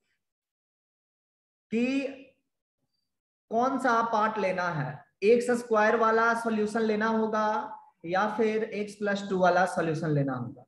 कि कौन सा पार्ट लेना है, एक्स स्क्वायर वाला सॉल्यूशन लेना होगा या फिर एक्स प्लस टू वाला सॉल्यूशन लेना होगा।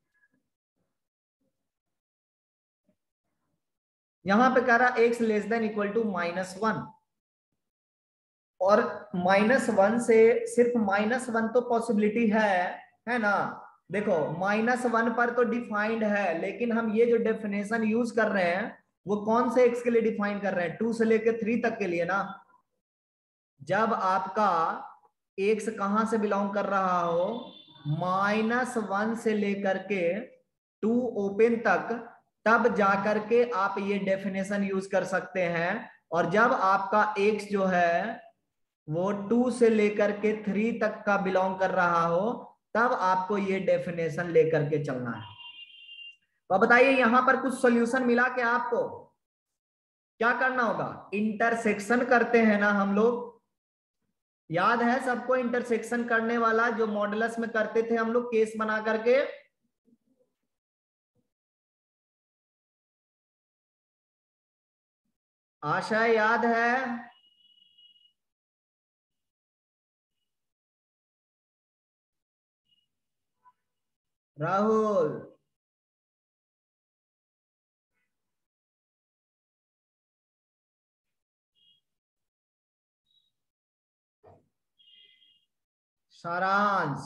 यहां पे कह रहा x less than equal to minus one, और माइनस वन से सिर्फ माइनस वन तो पॉसिबिलिटी है है ना। देखो माइनस वन पर तो डिफाइंड है, लेकिन हम ये जो डेफिनेशन यूज कर रहे हैं वो कौन से एक्स के लिए डिफाइन कर रहे हैं, टू से लेकर थ्री तक के लिए ना। जब आपका एक्स कहां से बिलोंग कर रहा हो, माइनस वन से लेकर के टू ओपन तक, तब जाकर के आप ये डेफिनेशन यूज कर सकते हैं। और जब आपका एक्स जो है वो टू से लेकर के थ्री तक का बिलोंग कर रहा हो, तब आपको ये डेफिनेशन लेकर के चलना है। तो बताइए यहां पर कुछ सॉल्यूशन मिला क्या आपको? क्या करना होगा, इंटरसेक्शन करते हैं ना हम लोग, याद है सबको इंटरसेक्शन करने वाला जो मॉडुलस में करते थे हम लोग केस बना करके। आशा याद है? राहुल, सारांश,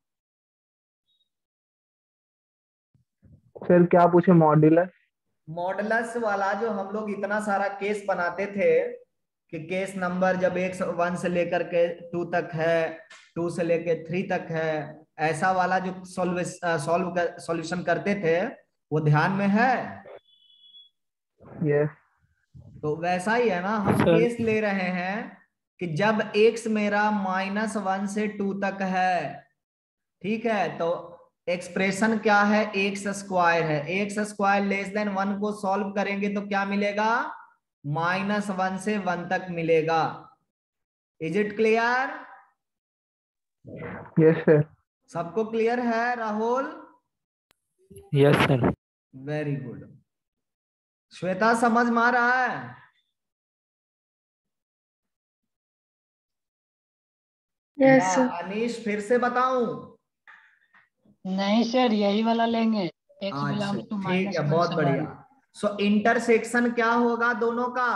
सर क्या पूछे, मॉड्यूलस? मॉडुलस वाला जो हम लोग इतना सारा केस बनाते थे कि केस नंबर जब एक वन से लेकर के टू तक है, टू से लेकर थ्री तक है, ऐसा वाला जो सॉल्व सॉल्व सॉल्यूशन करते थे वो ध्यान में है? यस। तो वैसा ही है ना, हम सर। केस ले रहे हैं कि जब एक्स मेरा माइनस वन से टू तक है, ठीक है, तो एक्सप्रेशन क्या है, एक्स स्क्वायर है, x square less than one को सॉल्व करेंगे तो क्या मिलेगा, माइनस वन से वन तक मिलेगा। Is it clear? Yes sir. सबको क्लियर है Rahul? Yes sir. Very good. Shweta समझ में आ रहा है? यस या सर। अनीश फिर से बताऊं? नहीं सर, यही वाला लेंगे, एक्स अच्छा बिलोंग्स टू ठीक माइनस है, वन बहुत से बढ़िया। वन। सो इंटरसेक्शन क्या होगा दोनों का?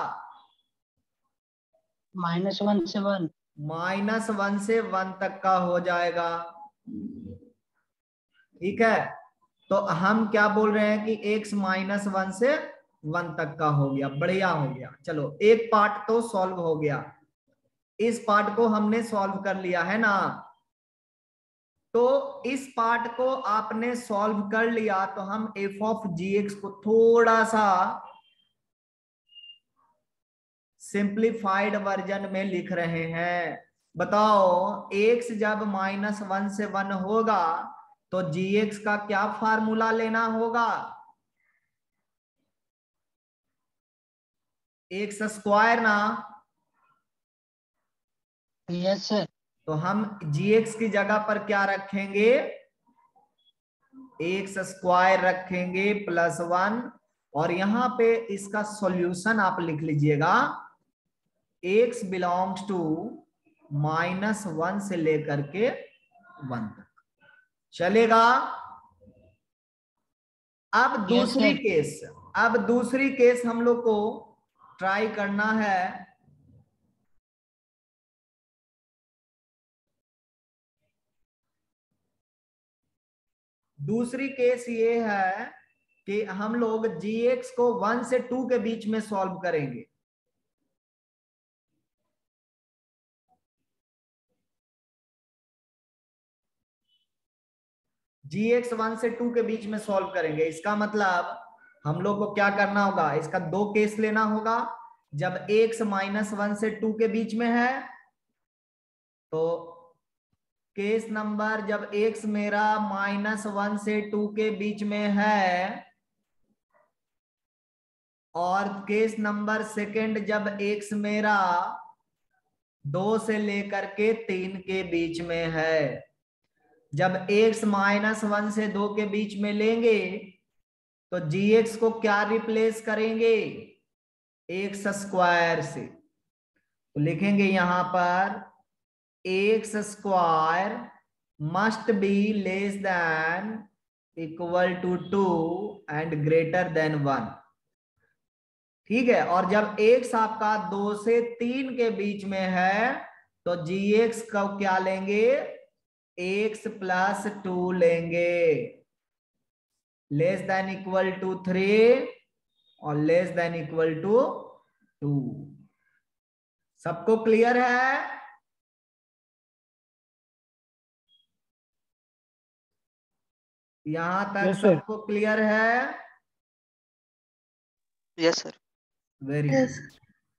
माइनस वन से वन। माइनस वन से वन तक का हो जाएगा, ठीक है। तो हम क्या बोल रहे हैं कि एक्स माइनस वन से वन तक का हो गया, बढ़िया हो गया। चलो एक पार्ट तो सॉल्व हो गया, इस पार्ट को हमने सॉल्व कर लिया है ना। तो इस पार्ट को आपने सॉल्व कर लिया तो हम एफ ऑफ जी एक्स को थोड़ा सा सिंप्लीफाइड वर्जन में लिख रहे हैं। बताओ एक्स जब माइनस वन से वन होगा तो जी एक्स का क्या फार्मूला लेना होगा, एक्स स्क्वायर ना। Yes sir. तो हम जी एक्स की जगह पर क्या रखेंगे, एक्स स्क्वायर रखेंगे प्लस वन, और यहां पे इसका सॉल्यूशन आप लिख लीजिएगा, x belongs to minus one से लेकर के वन तक, चलेगा। अब दूसरी sir. केस, अब दूसरी केस हम लोग को ट्राई करना है। दूसरी केस ये है कि हम लोग जी एक्स को वन से टू के बीच में सॉल्व करेंगे। जी एक्स वन से टू के बीच में सॉल्व करेंगे, इसका मतलब हम लोग को क्या करना होगा, इसका दो केस लेना होगा। जब x माइनस वन से टू के बीच में है, तो केस नंबर जब x मेरा माइनस वन से टू के बीच में है, और केस नंबर सेकंड जब x मेरा दो से लेकर के तीन के बीच में है। जब x माइनस वन से दो के बीच में लेंगे तो gx को क्या रिप्लेस करेंगे, एक्स स्क्वायर से। तो लिखेंगे यहां पर x square must be less than equal to two and greater than one. ठीक है, और जब x आपका दो से तीन के बीच में है तो gx को क्या लेंगे, x प्लस टू लेंगे, less than equal to three और less than equal to two. सबको क्लियर है? यहां तक Yes, sir. सबको क्लियर है? Yes sir. Very Yes. Good.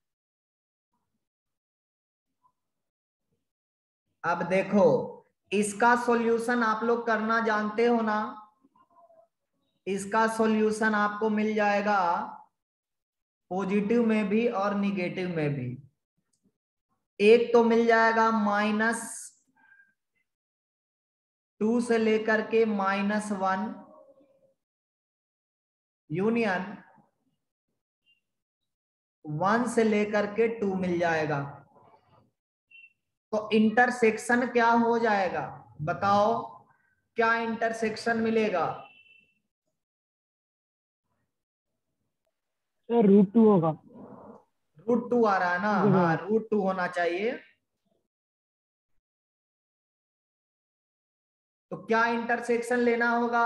अब देखो, इसका सॉल्यूशन आप लोग करना जानते हो ना। इसका सॉल्यूशन आपको मिल जाएगा पॉजिटिव में भी और निगेटिव में भी। एक तो मिल जाएगा माइनस टू से लेकर के माइनस वन यूनियन वन से लेकर के टू मिल जाएगा। तो इंटरसेक्शन क्या हो जाएगा, बताओ क्या इंटरसेक्शन मिलेगा? सर रूट टू होगा। रूट टू आ रहा है ना? हाँ, रूट टू होना चाहिए। तो क्या इंटरसेक्शन लेना होगा?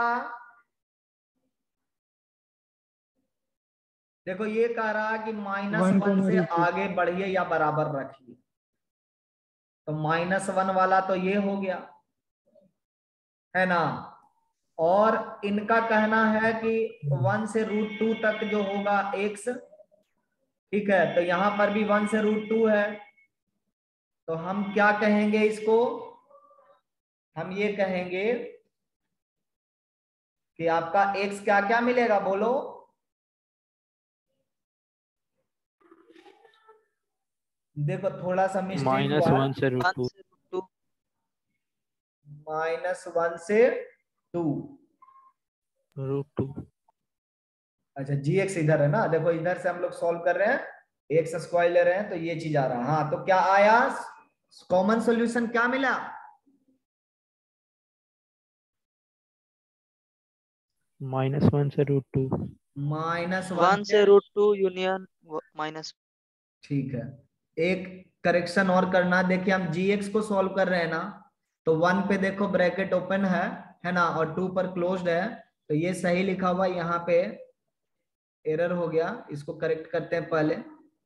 देखो ये कह रहा कि माइनस One वन comma से root two. आगे बढ़िए या बराबर रखिए। तो माइनस वन वाला तो ये हो गया है ना, और इनका कहना है कि वन से रूट टू तक जो होगा एक्स, ठीक है, तो यहां पर भी वन से रूट टू है। तो हम क्या कहेंगे इसको, हम ये कहेंगे कि आपका x क्या क्या मिलेगा, बोलो। देखो थोड़ा सा मिस्टेक माइनस हुआ, वन से रूट टू। माइनस वन से टू रूट टू। अच्छा जी एक्स इधर है ना, देखो इधर से हम लोग सॉल्व कर रहे हैं, एक्स स्क्वायर ले रहे हैं तो ये चीज आ रहा है। हाँ, तो क्या आया, कॉमन सॉल्यूशन क्या मिला? माइनस वन से रूट टू। माइनस वन से रूट टू यूनियन माइनस। ठीक है, एक करेक्शन और करना। देखिए हम जी एक्स को सॉल्व कर रहे हैं ना, तो वन पे देखो ब्रैकेट ओपन है है ना, और टू पर क्लोज्ड है, तो ये सही लिखा हुआ, यहाँ पे एरर हो गया, इसको करेक्ट करते हैं पहले।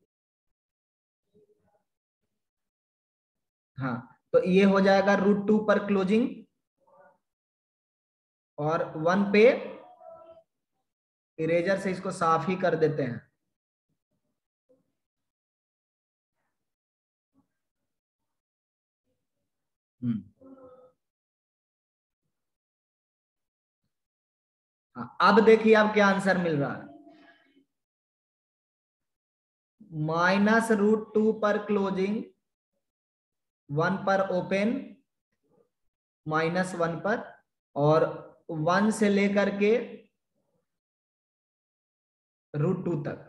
हाँ, तो ये हो जाएगा रूट टू पर क्लोजिंग और वन पे इरेजर से इसको साफ ही कर देते हैं। हम्म हाँ, अब देखिए अब क्या आंसर मिल रहा है। माइनस रूट टू पर क्लोजिंग, वन पर ओपन, माइनस वन पर, और वन से लेकर के रूट टू तक।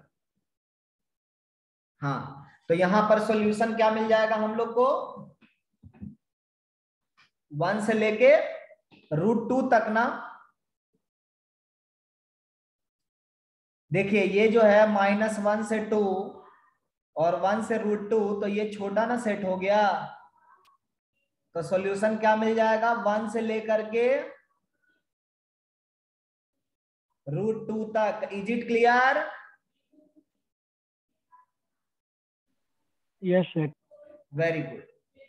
हाँ, तो यहां पर सॉल्यूशन क्या मिल जाएगा हम लोग को, वन से लेके रूट टू तक ना। देखिए ये जो है माइनस वन से टू और वन से रूट टू, तो ये छोटा ना सेट हो गया, तो सॉल्यूशन क्या मिल जाएगा, वन से लेकर के रूट टू तक। Is it clear? Yes sir. Very good,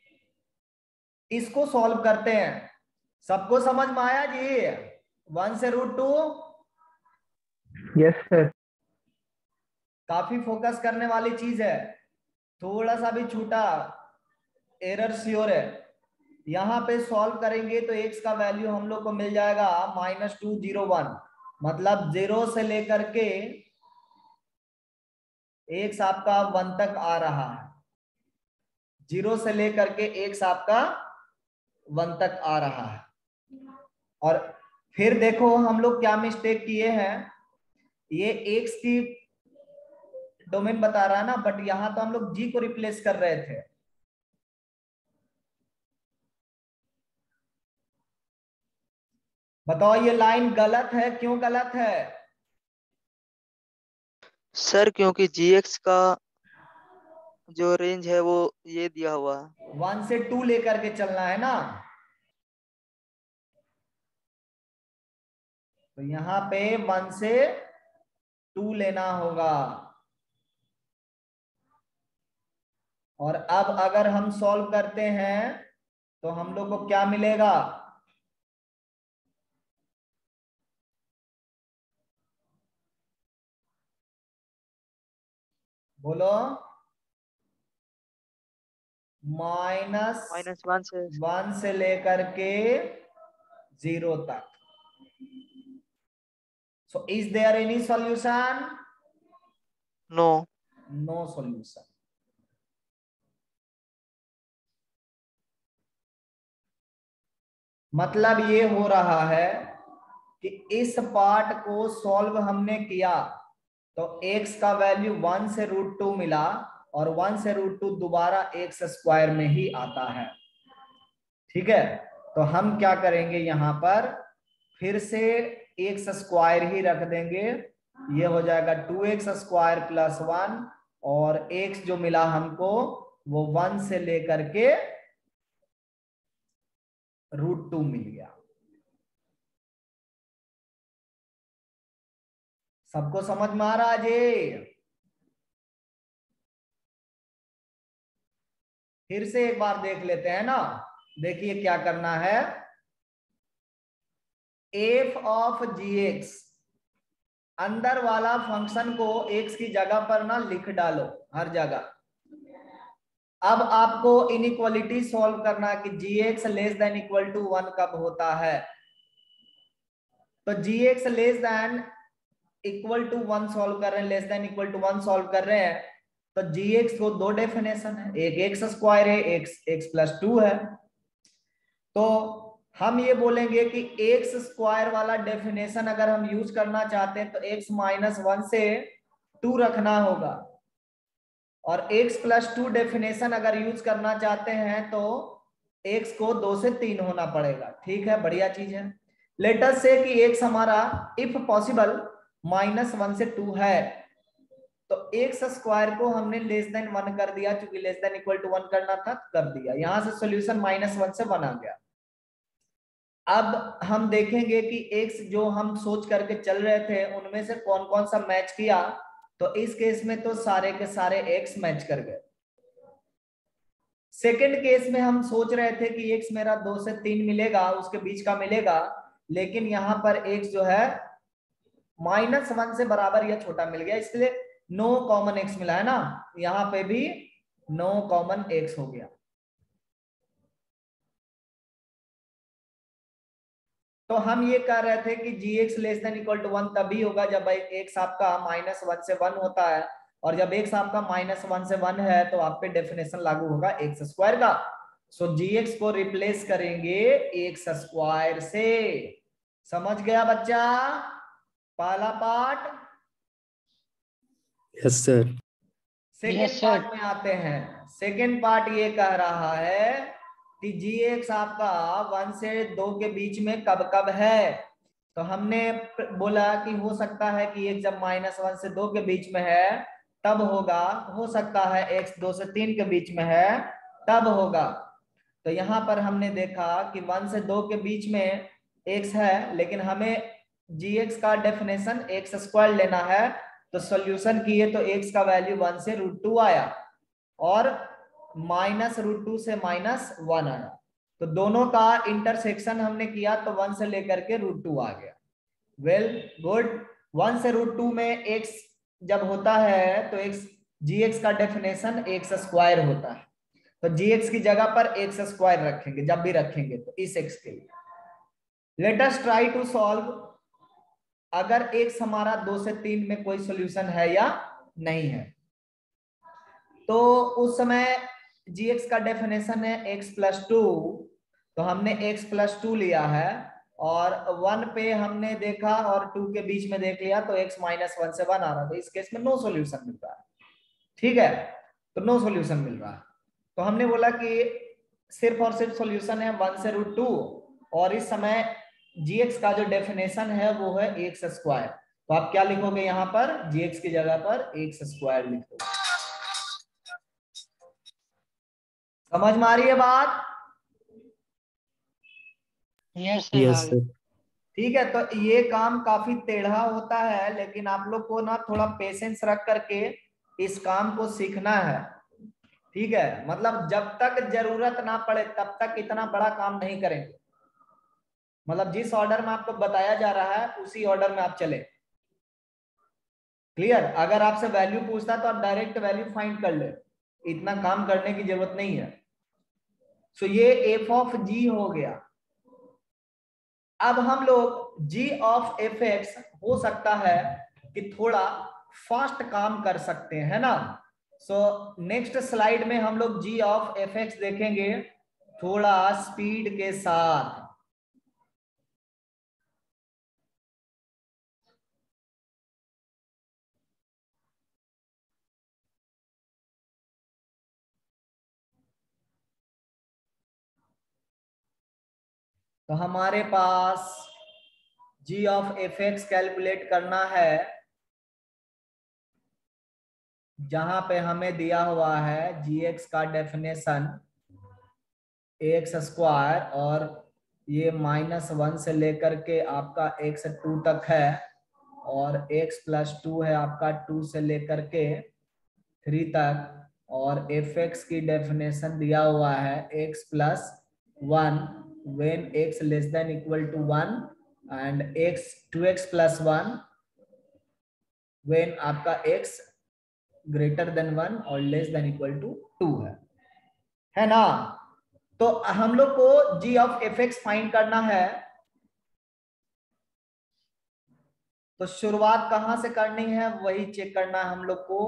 इसको सॉल्व करते हैं। सबको समझ में आया जी, वन से रूट टू? Yes sir. काफी फोकस करने वाली चीज है, थोड़ा सा भी छूटा एरर श्योर है। यहाँ पे सॉल्व करेंगे तो x का वैल्यू हम लोग को मिल जाएगा माइनस टू जीरो वन, मतलब जीरो से लेकर के x आपका वन तक आ रहा है, जीरो से लेकर के x आपका वन तक आ रहा है। और फिर देखो हम लोग क्या मिस्टेक किए हैं, ये x की डोमेन बता रहा है ना, बट यहां तो हम लोग g को रिप्लेस कर रहे थे। बताओ ये लाइन गलत है, क्यों गलत है? सर क्योंकि जीएक्स का जो रेंज है वो ये दिया हुआ है, वन से टू लेकर के चलना है ना, तो यहां पे वन से टू लेना होगा। और अब अगर हम सॉल्व करते हैं तो हम लोग को क्या मिलेगा? बोलो। माइनस माइनस वन से वन से लेकर के जीरो तक। So is there any solution? No. No solution. मतलब ये हो रहा है कि इस पार्ट को सॉल्व हमने किया तो x का वैल्यू वन से रूट टू मिला, और वन से रूट टू दोबारा एक्स स्क्वायर में ही आता है। ठीक है, तो हम क्या करेंगे, यहां पर फिर से एक्स स्क्वायर ही रख देंगे, ये हो जाएगा two x square plus one, और x जो मिला हमको वो वन से लेकर के रूट टू मिल गया। सबको समझ में आ रहा है जी? फिर से एक बार देख लेते हैं ना, देखिए क्या करना है। एफ ऑफ जी एक्स, अंदर वाला फंक्शन को x की जगह पर ना लिख डालो हर जगह। अब आपको इनइक्वालिटी सॉल्व करना कि g x less than equal to one कब होता है। तो g x less than equal to one solve कर रहे हैं, less than equal to one solve कर रहे हैं, तो जी एक्स को दो डेफिनेशन है, एक एक्स स्क्वायर है, एक एक्स प्लस टू है। तो हम ये बोलेंगे कि एक्स स्क्वायर वाला डेफिनेशन अगर हम यूज करना चाहते हैं तो एक्स माइनस वन से टू रखना होगा, और x प्लस टू डेफिनेशन अगर यूज करना चाहते हैं तो x को दो से तीन होना पड़ेगा। ठीक है, बढ़िया चीज है। लेट अस से कि x हमारा इफ पॉसिबल माइनस वन से टू है, तो एक्स स्क्वायर को हमने लेस देन वन कर दिया, चूंकि less than equal to one करना था कर दिया, यहां से सॉल्यूशन माइनस वन से वन आ गया। अब हम देखेंगे कि x जो हम सोच करके चल रहे थे उनमें से कौन कौन सा मैच किया, तो इस केस में तो सारे के सारे x मैच कर गए। सेकंड केस में हम सोच रहे थे कि x मेरा दो से तीन मिलेगा, उसके बीच का मिलेगा, लेकिन यहां पर x जो है माइनस वन से बराबर या छोटा मिल गया, इसलिए नो कॉमन x मिला है ना, यहां पे भी नो कॉमन x हो गया। तो हम ये कह रहे थे कि g x less than equal to one तभी होगा जब एक्स आपका माइनस वन से वन होता है, और जब एक्स आपका माइनस वन से वन है तो आप पे डेफिनेशन लागू होगा एक्स स्क्वायर का। सो जी एक्स को रिप्लेस करेंगे एक्स स्क्वायर से। समझ गया बच्चा पहला part? Yes sir. Second Yes, sir. Part में आते हैं। सेकेंड पार्ट ये कह रहा है कि जी एक्स आपका वन से दो के बीच में कब कब है, तो हमने बोला कि हो सकता है कि एक जब माइनस वन से दो के बीच में है तब होगा, हो सकता है एक्स दो से तीन के बीच में है तब होगा। तो यहाँ पर हमने देखा कि वन से दो के बीच में एक्स है, लेकिन हमें जी एक्स का डेफिनेशन एक्स स्क्वायर लेना है, तो सॉल्यूशन किए तो एक्स का वैल्यू वन से रूट टू आया और माइनस रूट टू से माइनस वन आया, तो दोनों का इंटरसेक्शन हमने किया तो वन से लेकर के रूट टू आ गया। Well good. वन से रूट टू में एक्स जब होता है तो एक्स जी एक्स का डेफिनेशन एक्स स्क्वायर होता है, तो जी एक्स की जगह पर एक्स स्क्वायर रखेंगे जब भी रखेंगे तो इस एक्स के लिए। Let us try to solve अगर एक्स हमारा दो से तीन में कोई सॉल्यूशन है या नहीं है। तो उस समय जी एक्स का डेफिनेशन है एक्स प्लस टू, तो हमने एक्स प्लस टू लिया है और वन पे हमने देखा और टू के बीच में देख लिया तो एक्स माइनस वन से वन आ रहा था। इस केस में नो सॉल्यूशन मिल रहा है, ठीक है, तो नो सॉल्यूशन मिल रहा है। तो हमने बोला कि सिर्फ और सिर्फ सॉल्यूशन है वन से रूट टू, और इस समय जी एक्स का जो डेफिनेशन है वो है एक्स स्क्वायर। तो आप क्या लिखोगे यहाँ पर, जी एक्स की जगह पर एक्स स्क्वायर लिखोगे। समझ में आ रही है बात? Yes yes sir. सर। ठीक है, तो ये काम काफी टेढ़ा होता है, लेकिन आप लोग को ना थोड़ा पेशेंस रख करके इस काम को सीखना है, ठीक है। मतलब जब तक जरूरत ना पड़े तब तक इतना बड़ा काम नहीं करेंगे। मतलब जिस ऑर्डर में आपको बताया जा रहा है उसी ऑर्डर में आप चले। क्लियर? अगर आपसे वैल्यू पूछता है तो आप डायरेक्ट वैल्यू फाइंड कर ले, इतना काम करने की जरूरत नहीं है। सो ये एफ ऑफ जी हो गया। अब हम लोग जी ऑफ एफ एक्स हो सकता है कि थोड़ा फास्ट काम कर सकते हैं, है ना। सो नेक्स्ट स्लाइड में हम लोग जी ऑफ एफ एक्स देखेंगे थोड़ा स्पीड के साथ। तो हमारे पास g of f x calculate करना है, जहां पे हमें दिया हुआ है जी एक्स का डेफिनेशन एक्स स्क्वायर, और ये माइनस वन से लेकर के आपका एक्स टू तक है, और एक्स प्लस टू है आपका टू से लेकर के थ्री तक, और एफ एक्स की डेफिनेशन दिया हुआ है x plus one when x less than equal to one and x two x plus one when आपका x greater than वन और less than equal to two है, है ना। तो हम लोग को g of fx फाइंड करना है। तो शुरुआत कहां से करनी है वही चेक करना है हम लोग को।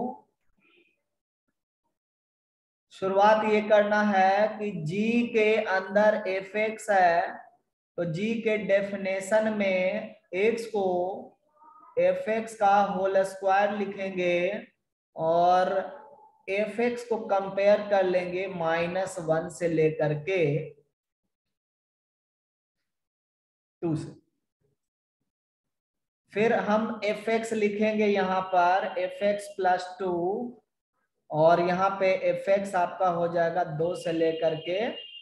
शुरुआत ये करना है कि g के अंदर fx है, तो g के डेफिनेशन में x को fx का होल स्क्वायर लिखेंगे और fx को कंपेयर कर लेंगे माइनस वन से लेकर के टू से। फिर हम fx लिखेंगे यहां पर fx प्लस टू, और यहाँ पे fx आपका हो जाएगा दो से लेकर के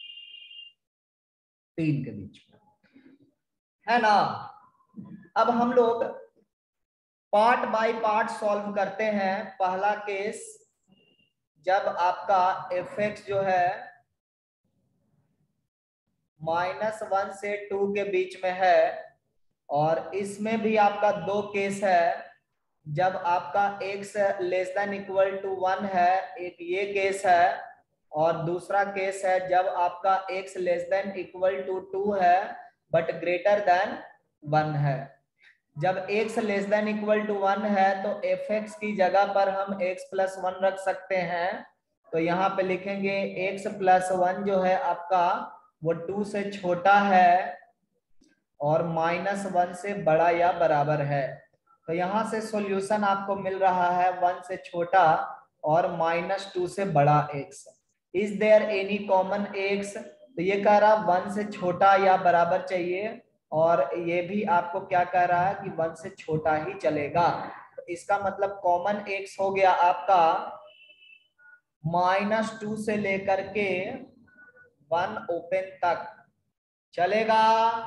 तीन के बीच में, है ना। अब हम लोग पार्ट बाय पार्ट सॉल्व करते हैं। पहला केस जब आपका fx जो है माइनस वन से टू के बीच में है, और इसमें भी आपका दो केस है, जब आपका x less than equal to one है, एक ये केस है, और दूसरा केस है जब आपका x less than equal to two है बट ग्रेटर देन वन है। जब x less than equal to one है तो fx की जगह पर हम x प्लस वन रख सकते हैं। तो यहाँ पे लिखेंगे x प्लस वन जो है आपका वो टू से छोटा है और माइनस वन से बड़ा या बराबर है। तो यहाँ से सॉल्यूशन आपको मिल रहा है वन से छोटा और माइनस टू से बड़ा x। Is there any common x? तो ये कह रहा वन से छोटा या बराबर चाहिए, और ये भी आपको क्या कह रहा है कि वन से छोटा ही चलेगा। तो इसका मतलब कॉमन x हो गया आपका माइनस टू से लेकर के वन ओपन तक चलेगा।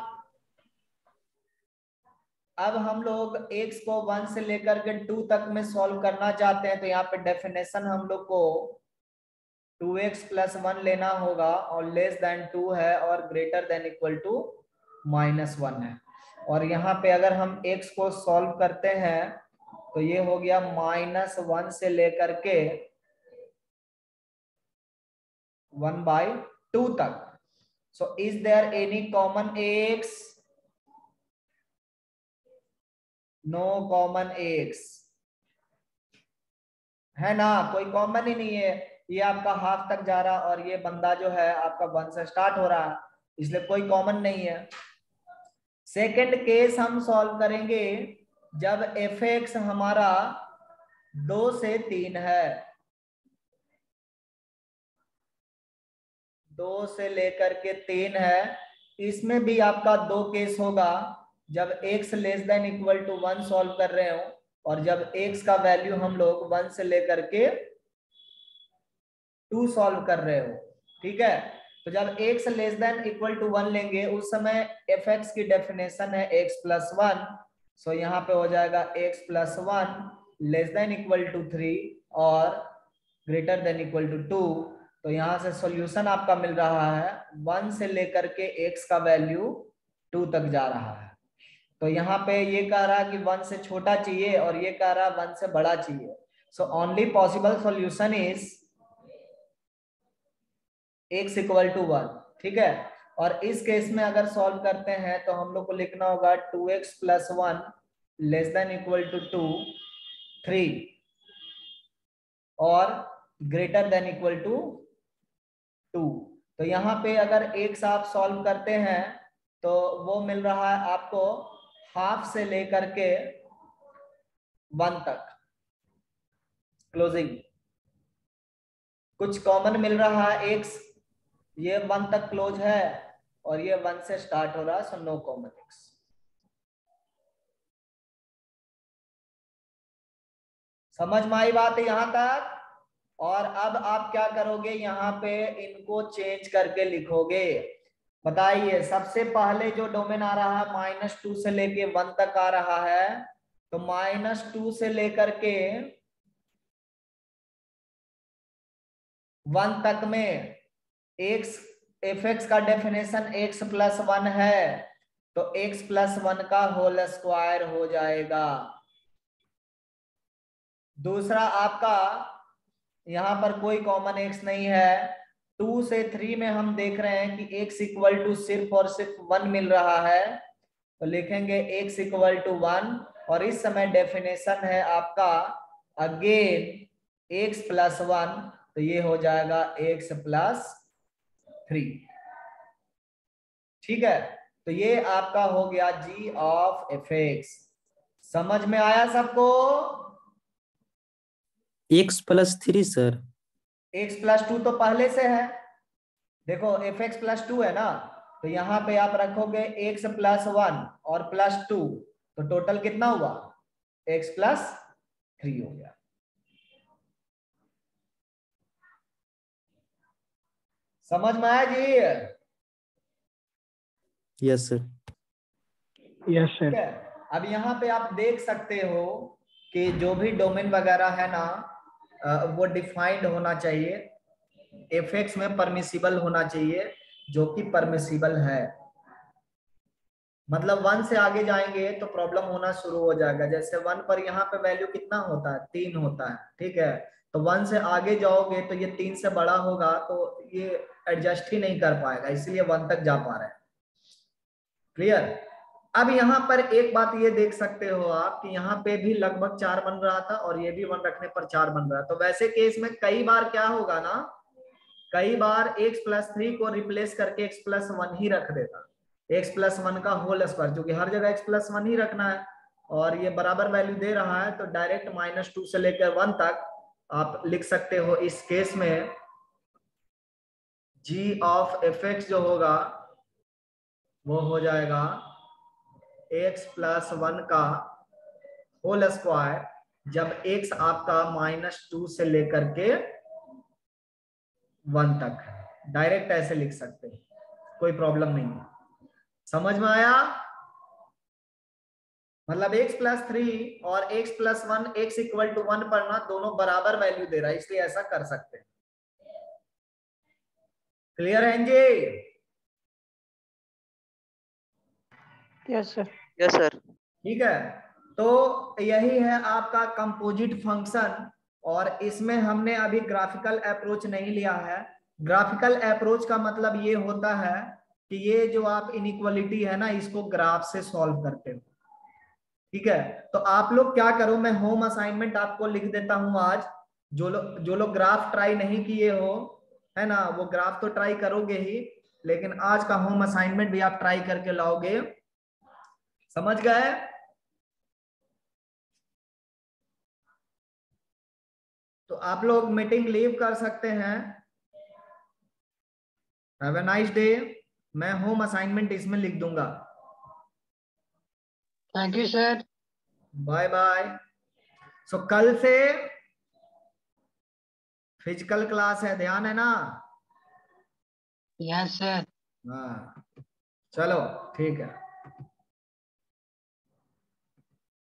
अब हम लोग x को वन से लेकर के टू तक में सॉल्व करना चाहते हैं, तो यहाँ पे डेफिनेशन हम लोग को टू एक्स प्लस वन लेना होगा, और लेस देन टू है और greater than equal to minus one है। और यहाँ पे अगर हम x को सॉल्व करते हैं तो ये हो गया माइनस वन से लेकर के वन बाई टू तक। So is there any common x? No common x है ना, कोई कॉमन ही नहीं है। ये आपका हाफ तक जा रहा और ये बंदा जो है आपका वन से स्टार्ट हो रहा है, इसलिए कोई कॉमन नहीं है। सेकंड केस हम सॉल्व करेंगे जब एफ एक्स हमारा दो से तीन है, दो से लेकर के तीन है। इसमें भी आपका दो केस होगा, जब x less than equal to one solve कर रहे हो और जब x का वैल्यू हम लोग वन से लेकर के टू सॉल्व कर रहे हो। ठीक है, तो जब x less than equal to one लेंगे उस समय एफ एक्स की डेफिनेशन है x प्लस वन। सो यहाँ पे हो जाएगा x plus one less than equal to three और greater than equal to two. तो यहाँ से सॉल्यूशन आपका मिल रहा है वन से लेकर के x का वैल्यू टू तक जा रहा है। तो यहाँ पे ये कह रहा है कि वन से छोटा चाहिए और ये कह रहा है वन से बड़ा चाहिए। So only possible solution is x equal to one. ठीक है, और इस केस में अगर सॉल्व करते हैं तो हम लोग को लिखना होगा two x plus one less than equal to two, three और greater than equal to two. तो यहाँ पे अगर x आप सॉल्व करते हैं तो वो मिल रहा है आपको हाफ से लेकर के वन तक क्लोजिंग। कुछ कॉमन मिल रहा है x, ये वन तक क्लोज है और ये वन से स्टार्ट हो रहा है, सो नो कॉमन x। समझ में आई बात है यहां तक? और अब आप क्या करोगे, यहाँ पे इनको चेंज करके लिखोगे। बताइए, सबसे पहले जो डोमेन आ रहा है माइनस टू से लेके वन तक आ रहा है, तो माइनस टू से लेकर के वन तक में x एफ एक्स का डेफिनेशन x प्लस वन है, तो x प्लस वन का होल स्क्वायर हो जाएगा। दूसरा आपका यहाँ पर कोई कॉमन x नहीं है। टू से थ्री में हम देख रहे हैं कि x इक्वल टू सिर्फ और सिर्फ वन मिल रहा है, तो लिखेंगे x इक्वल टू वन और इस समय डेफिनेशन है आपका अगेन x प्लस वन, तो ये हो जाएगा x प्लस थ्री। ठीक है, तो ये आपका हो गया g ऑफ एफ एक्स। समझ में आया सबको? x plus three sir. x plus two तो पहले से है, देखो एफ एक्स प्लस टू है ना, तो यहाँ पे आप रखोगे x प्लस वन और प्लस टू, तो टोटल कितना हुआ? x प्लस थ्री हो गया। समझ में आया जी? Yes sir. यस ठीक सर। है, अब यहाँ पे आप देख सकते हो कि जो भी डोमेन वगैरह है ना वो डिफाइंड होना चाहिए, एफ एक्स में परमिसिबल होना चाहिए, जो कि परमिसिबल है। मतलब वन से आगे जाएंगे तो प्रॉब्लम होना शुरू हो जाएगा। जैसे वन पर यहाँ पे वैल्यू कितना होता है? तीन होता है। ठीक है, तो वन से आगे जाओगे तो ये तीन से बड़ा होगा, तो ये एडजस्ट ही नहीं कर पाएगा, इसलिए वन तक जा पा रहे हैं। क्लियर? अब यहाँ पर एक बात ये देख सकते हो आप कि यहाँ पे भी लगभग चार बन रहा था और ये भी वन रखने पर चार बन रहा है। तो वैसे केस में कई बार क्या होगा ना, कई बार x प्लस थ्री को रिप्लेस करके x प्लस वन ही रख देता, x प्लस वन का होल स्क्वायर, क्योंकि हर जगह x प्लस वन ही रखना है और ये बराबर वैल्यू दे रहा है, तो डायरेक्ट माइनस टू से लेकर वन तक आप लिख सकते हो। इस केस में g ऑफ एफ एक्स जो होगा वो हो जाएगा x प्लस वन का होल स्क्वायर, जब x आपका माइनस टू से लेकर के वन तक है। डायरेक्ट ऐसे लिख सकते हैं, कोई प्रॉब्लम नहीं है। समझ में आया? मतलब x प्लस थ्री और x plus one x equal to one पर ना दोनों बराबर वैल्यू दे रहा है, इसलिए ऐसा कर सकते हैं। क्लियर है जी? Yes sir. Yes sir. ठीक है, तो यही है आपका कंपोजिट फंक्शन, और इसमें हमने अभी ग्राफिकल अप्रोच नहीं लिया है। ग्राफिकल अप्रोच का मतलब ये होता है कि ये जो आप इनइक्वालिटी है ना, इसको ग्राफ से सॉल्व करते हो। ठीक है, तो आप लोग क्या करो, मैं होम असाइनमेंट आपको लिख देता हूं आज। जो लोग जो लोग ग्राफ ट्राई नहीं किए हो, है ना, वो ग्राफ तो ट्राई करोगे ही, लेकिन आज का होम असाइनमेंट भी आप ट्राई करके लाओगे। समझ गए? तो आप लोग मीटिंग लीव कर सकते हैं। Have a nice day. मैं होम असाइनमेंट इसमें लिख दूंगा। Thank you sir. Bye bye. So कल से फिजिकल क्लास है, ध्यान है ना? Yes sir. हाँ, चलो ठीक है।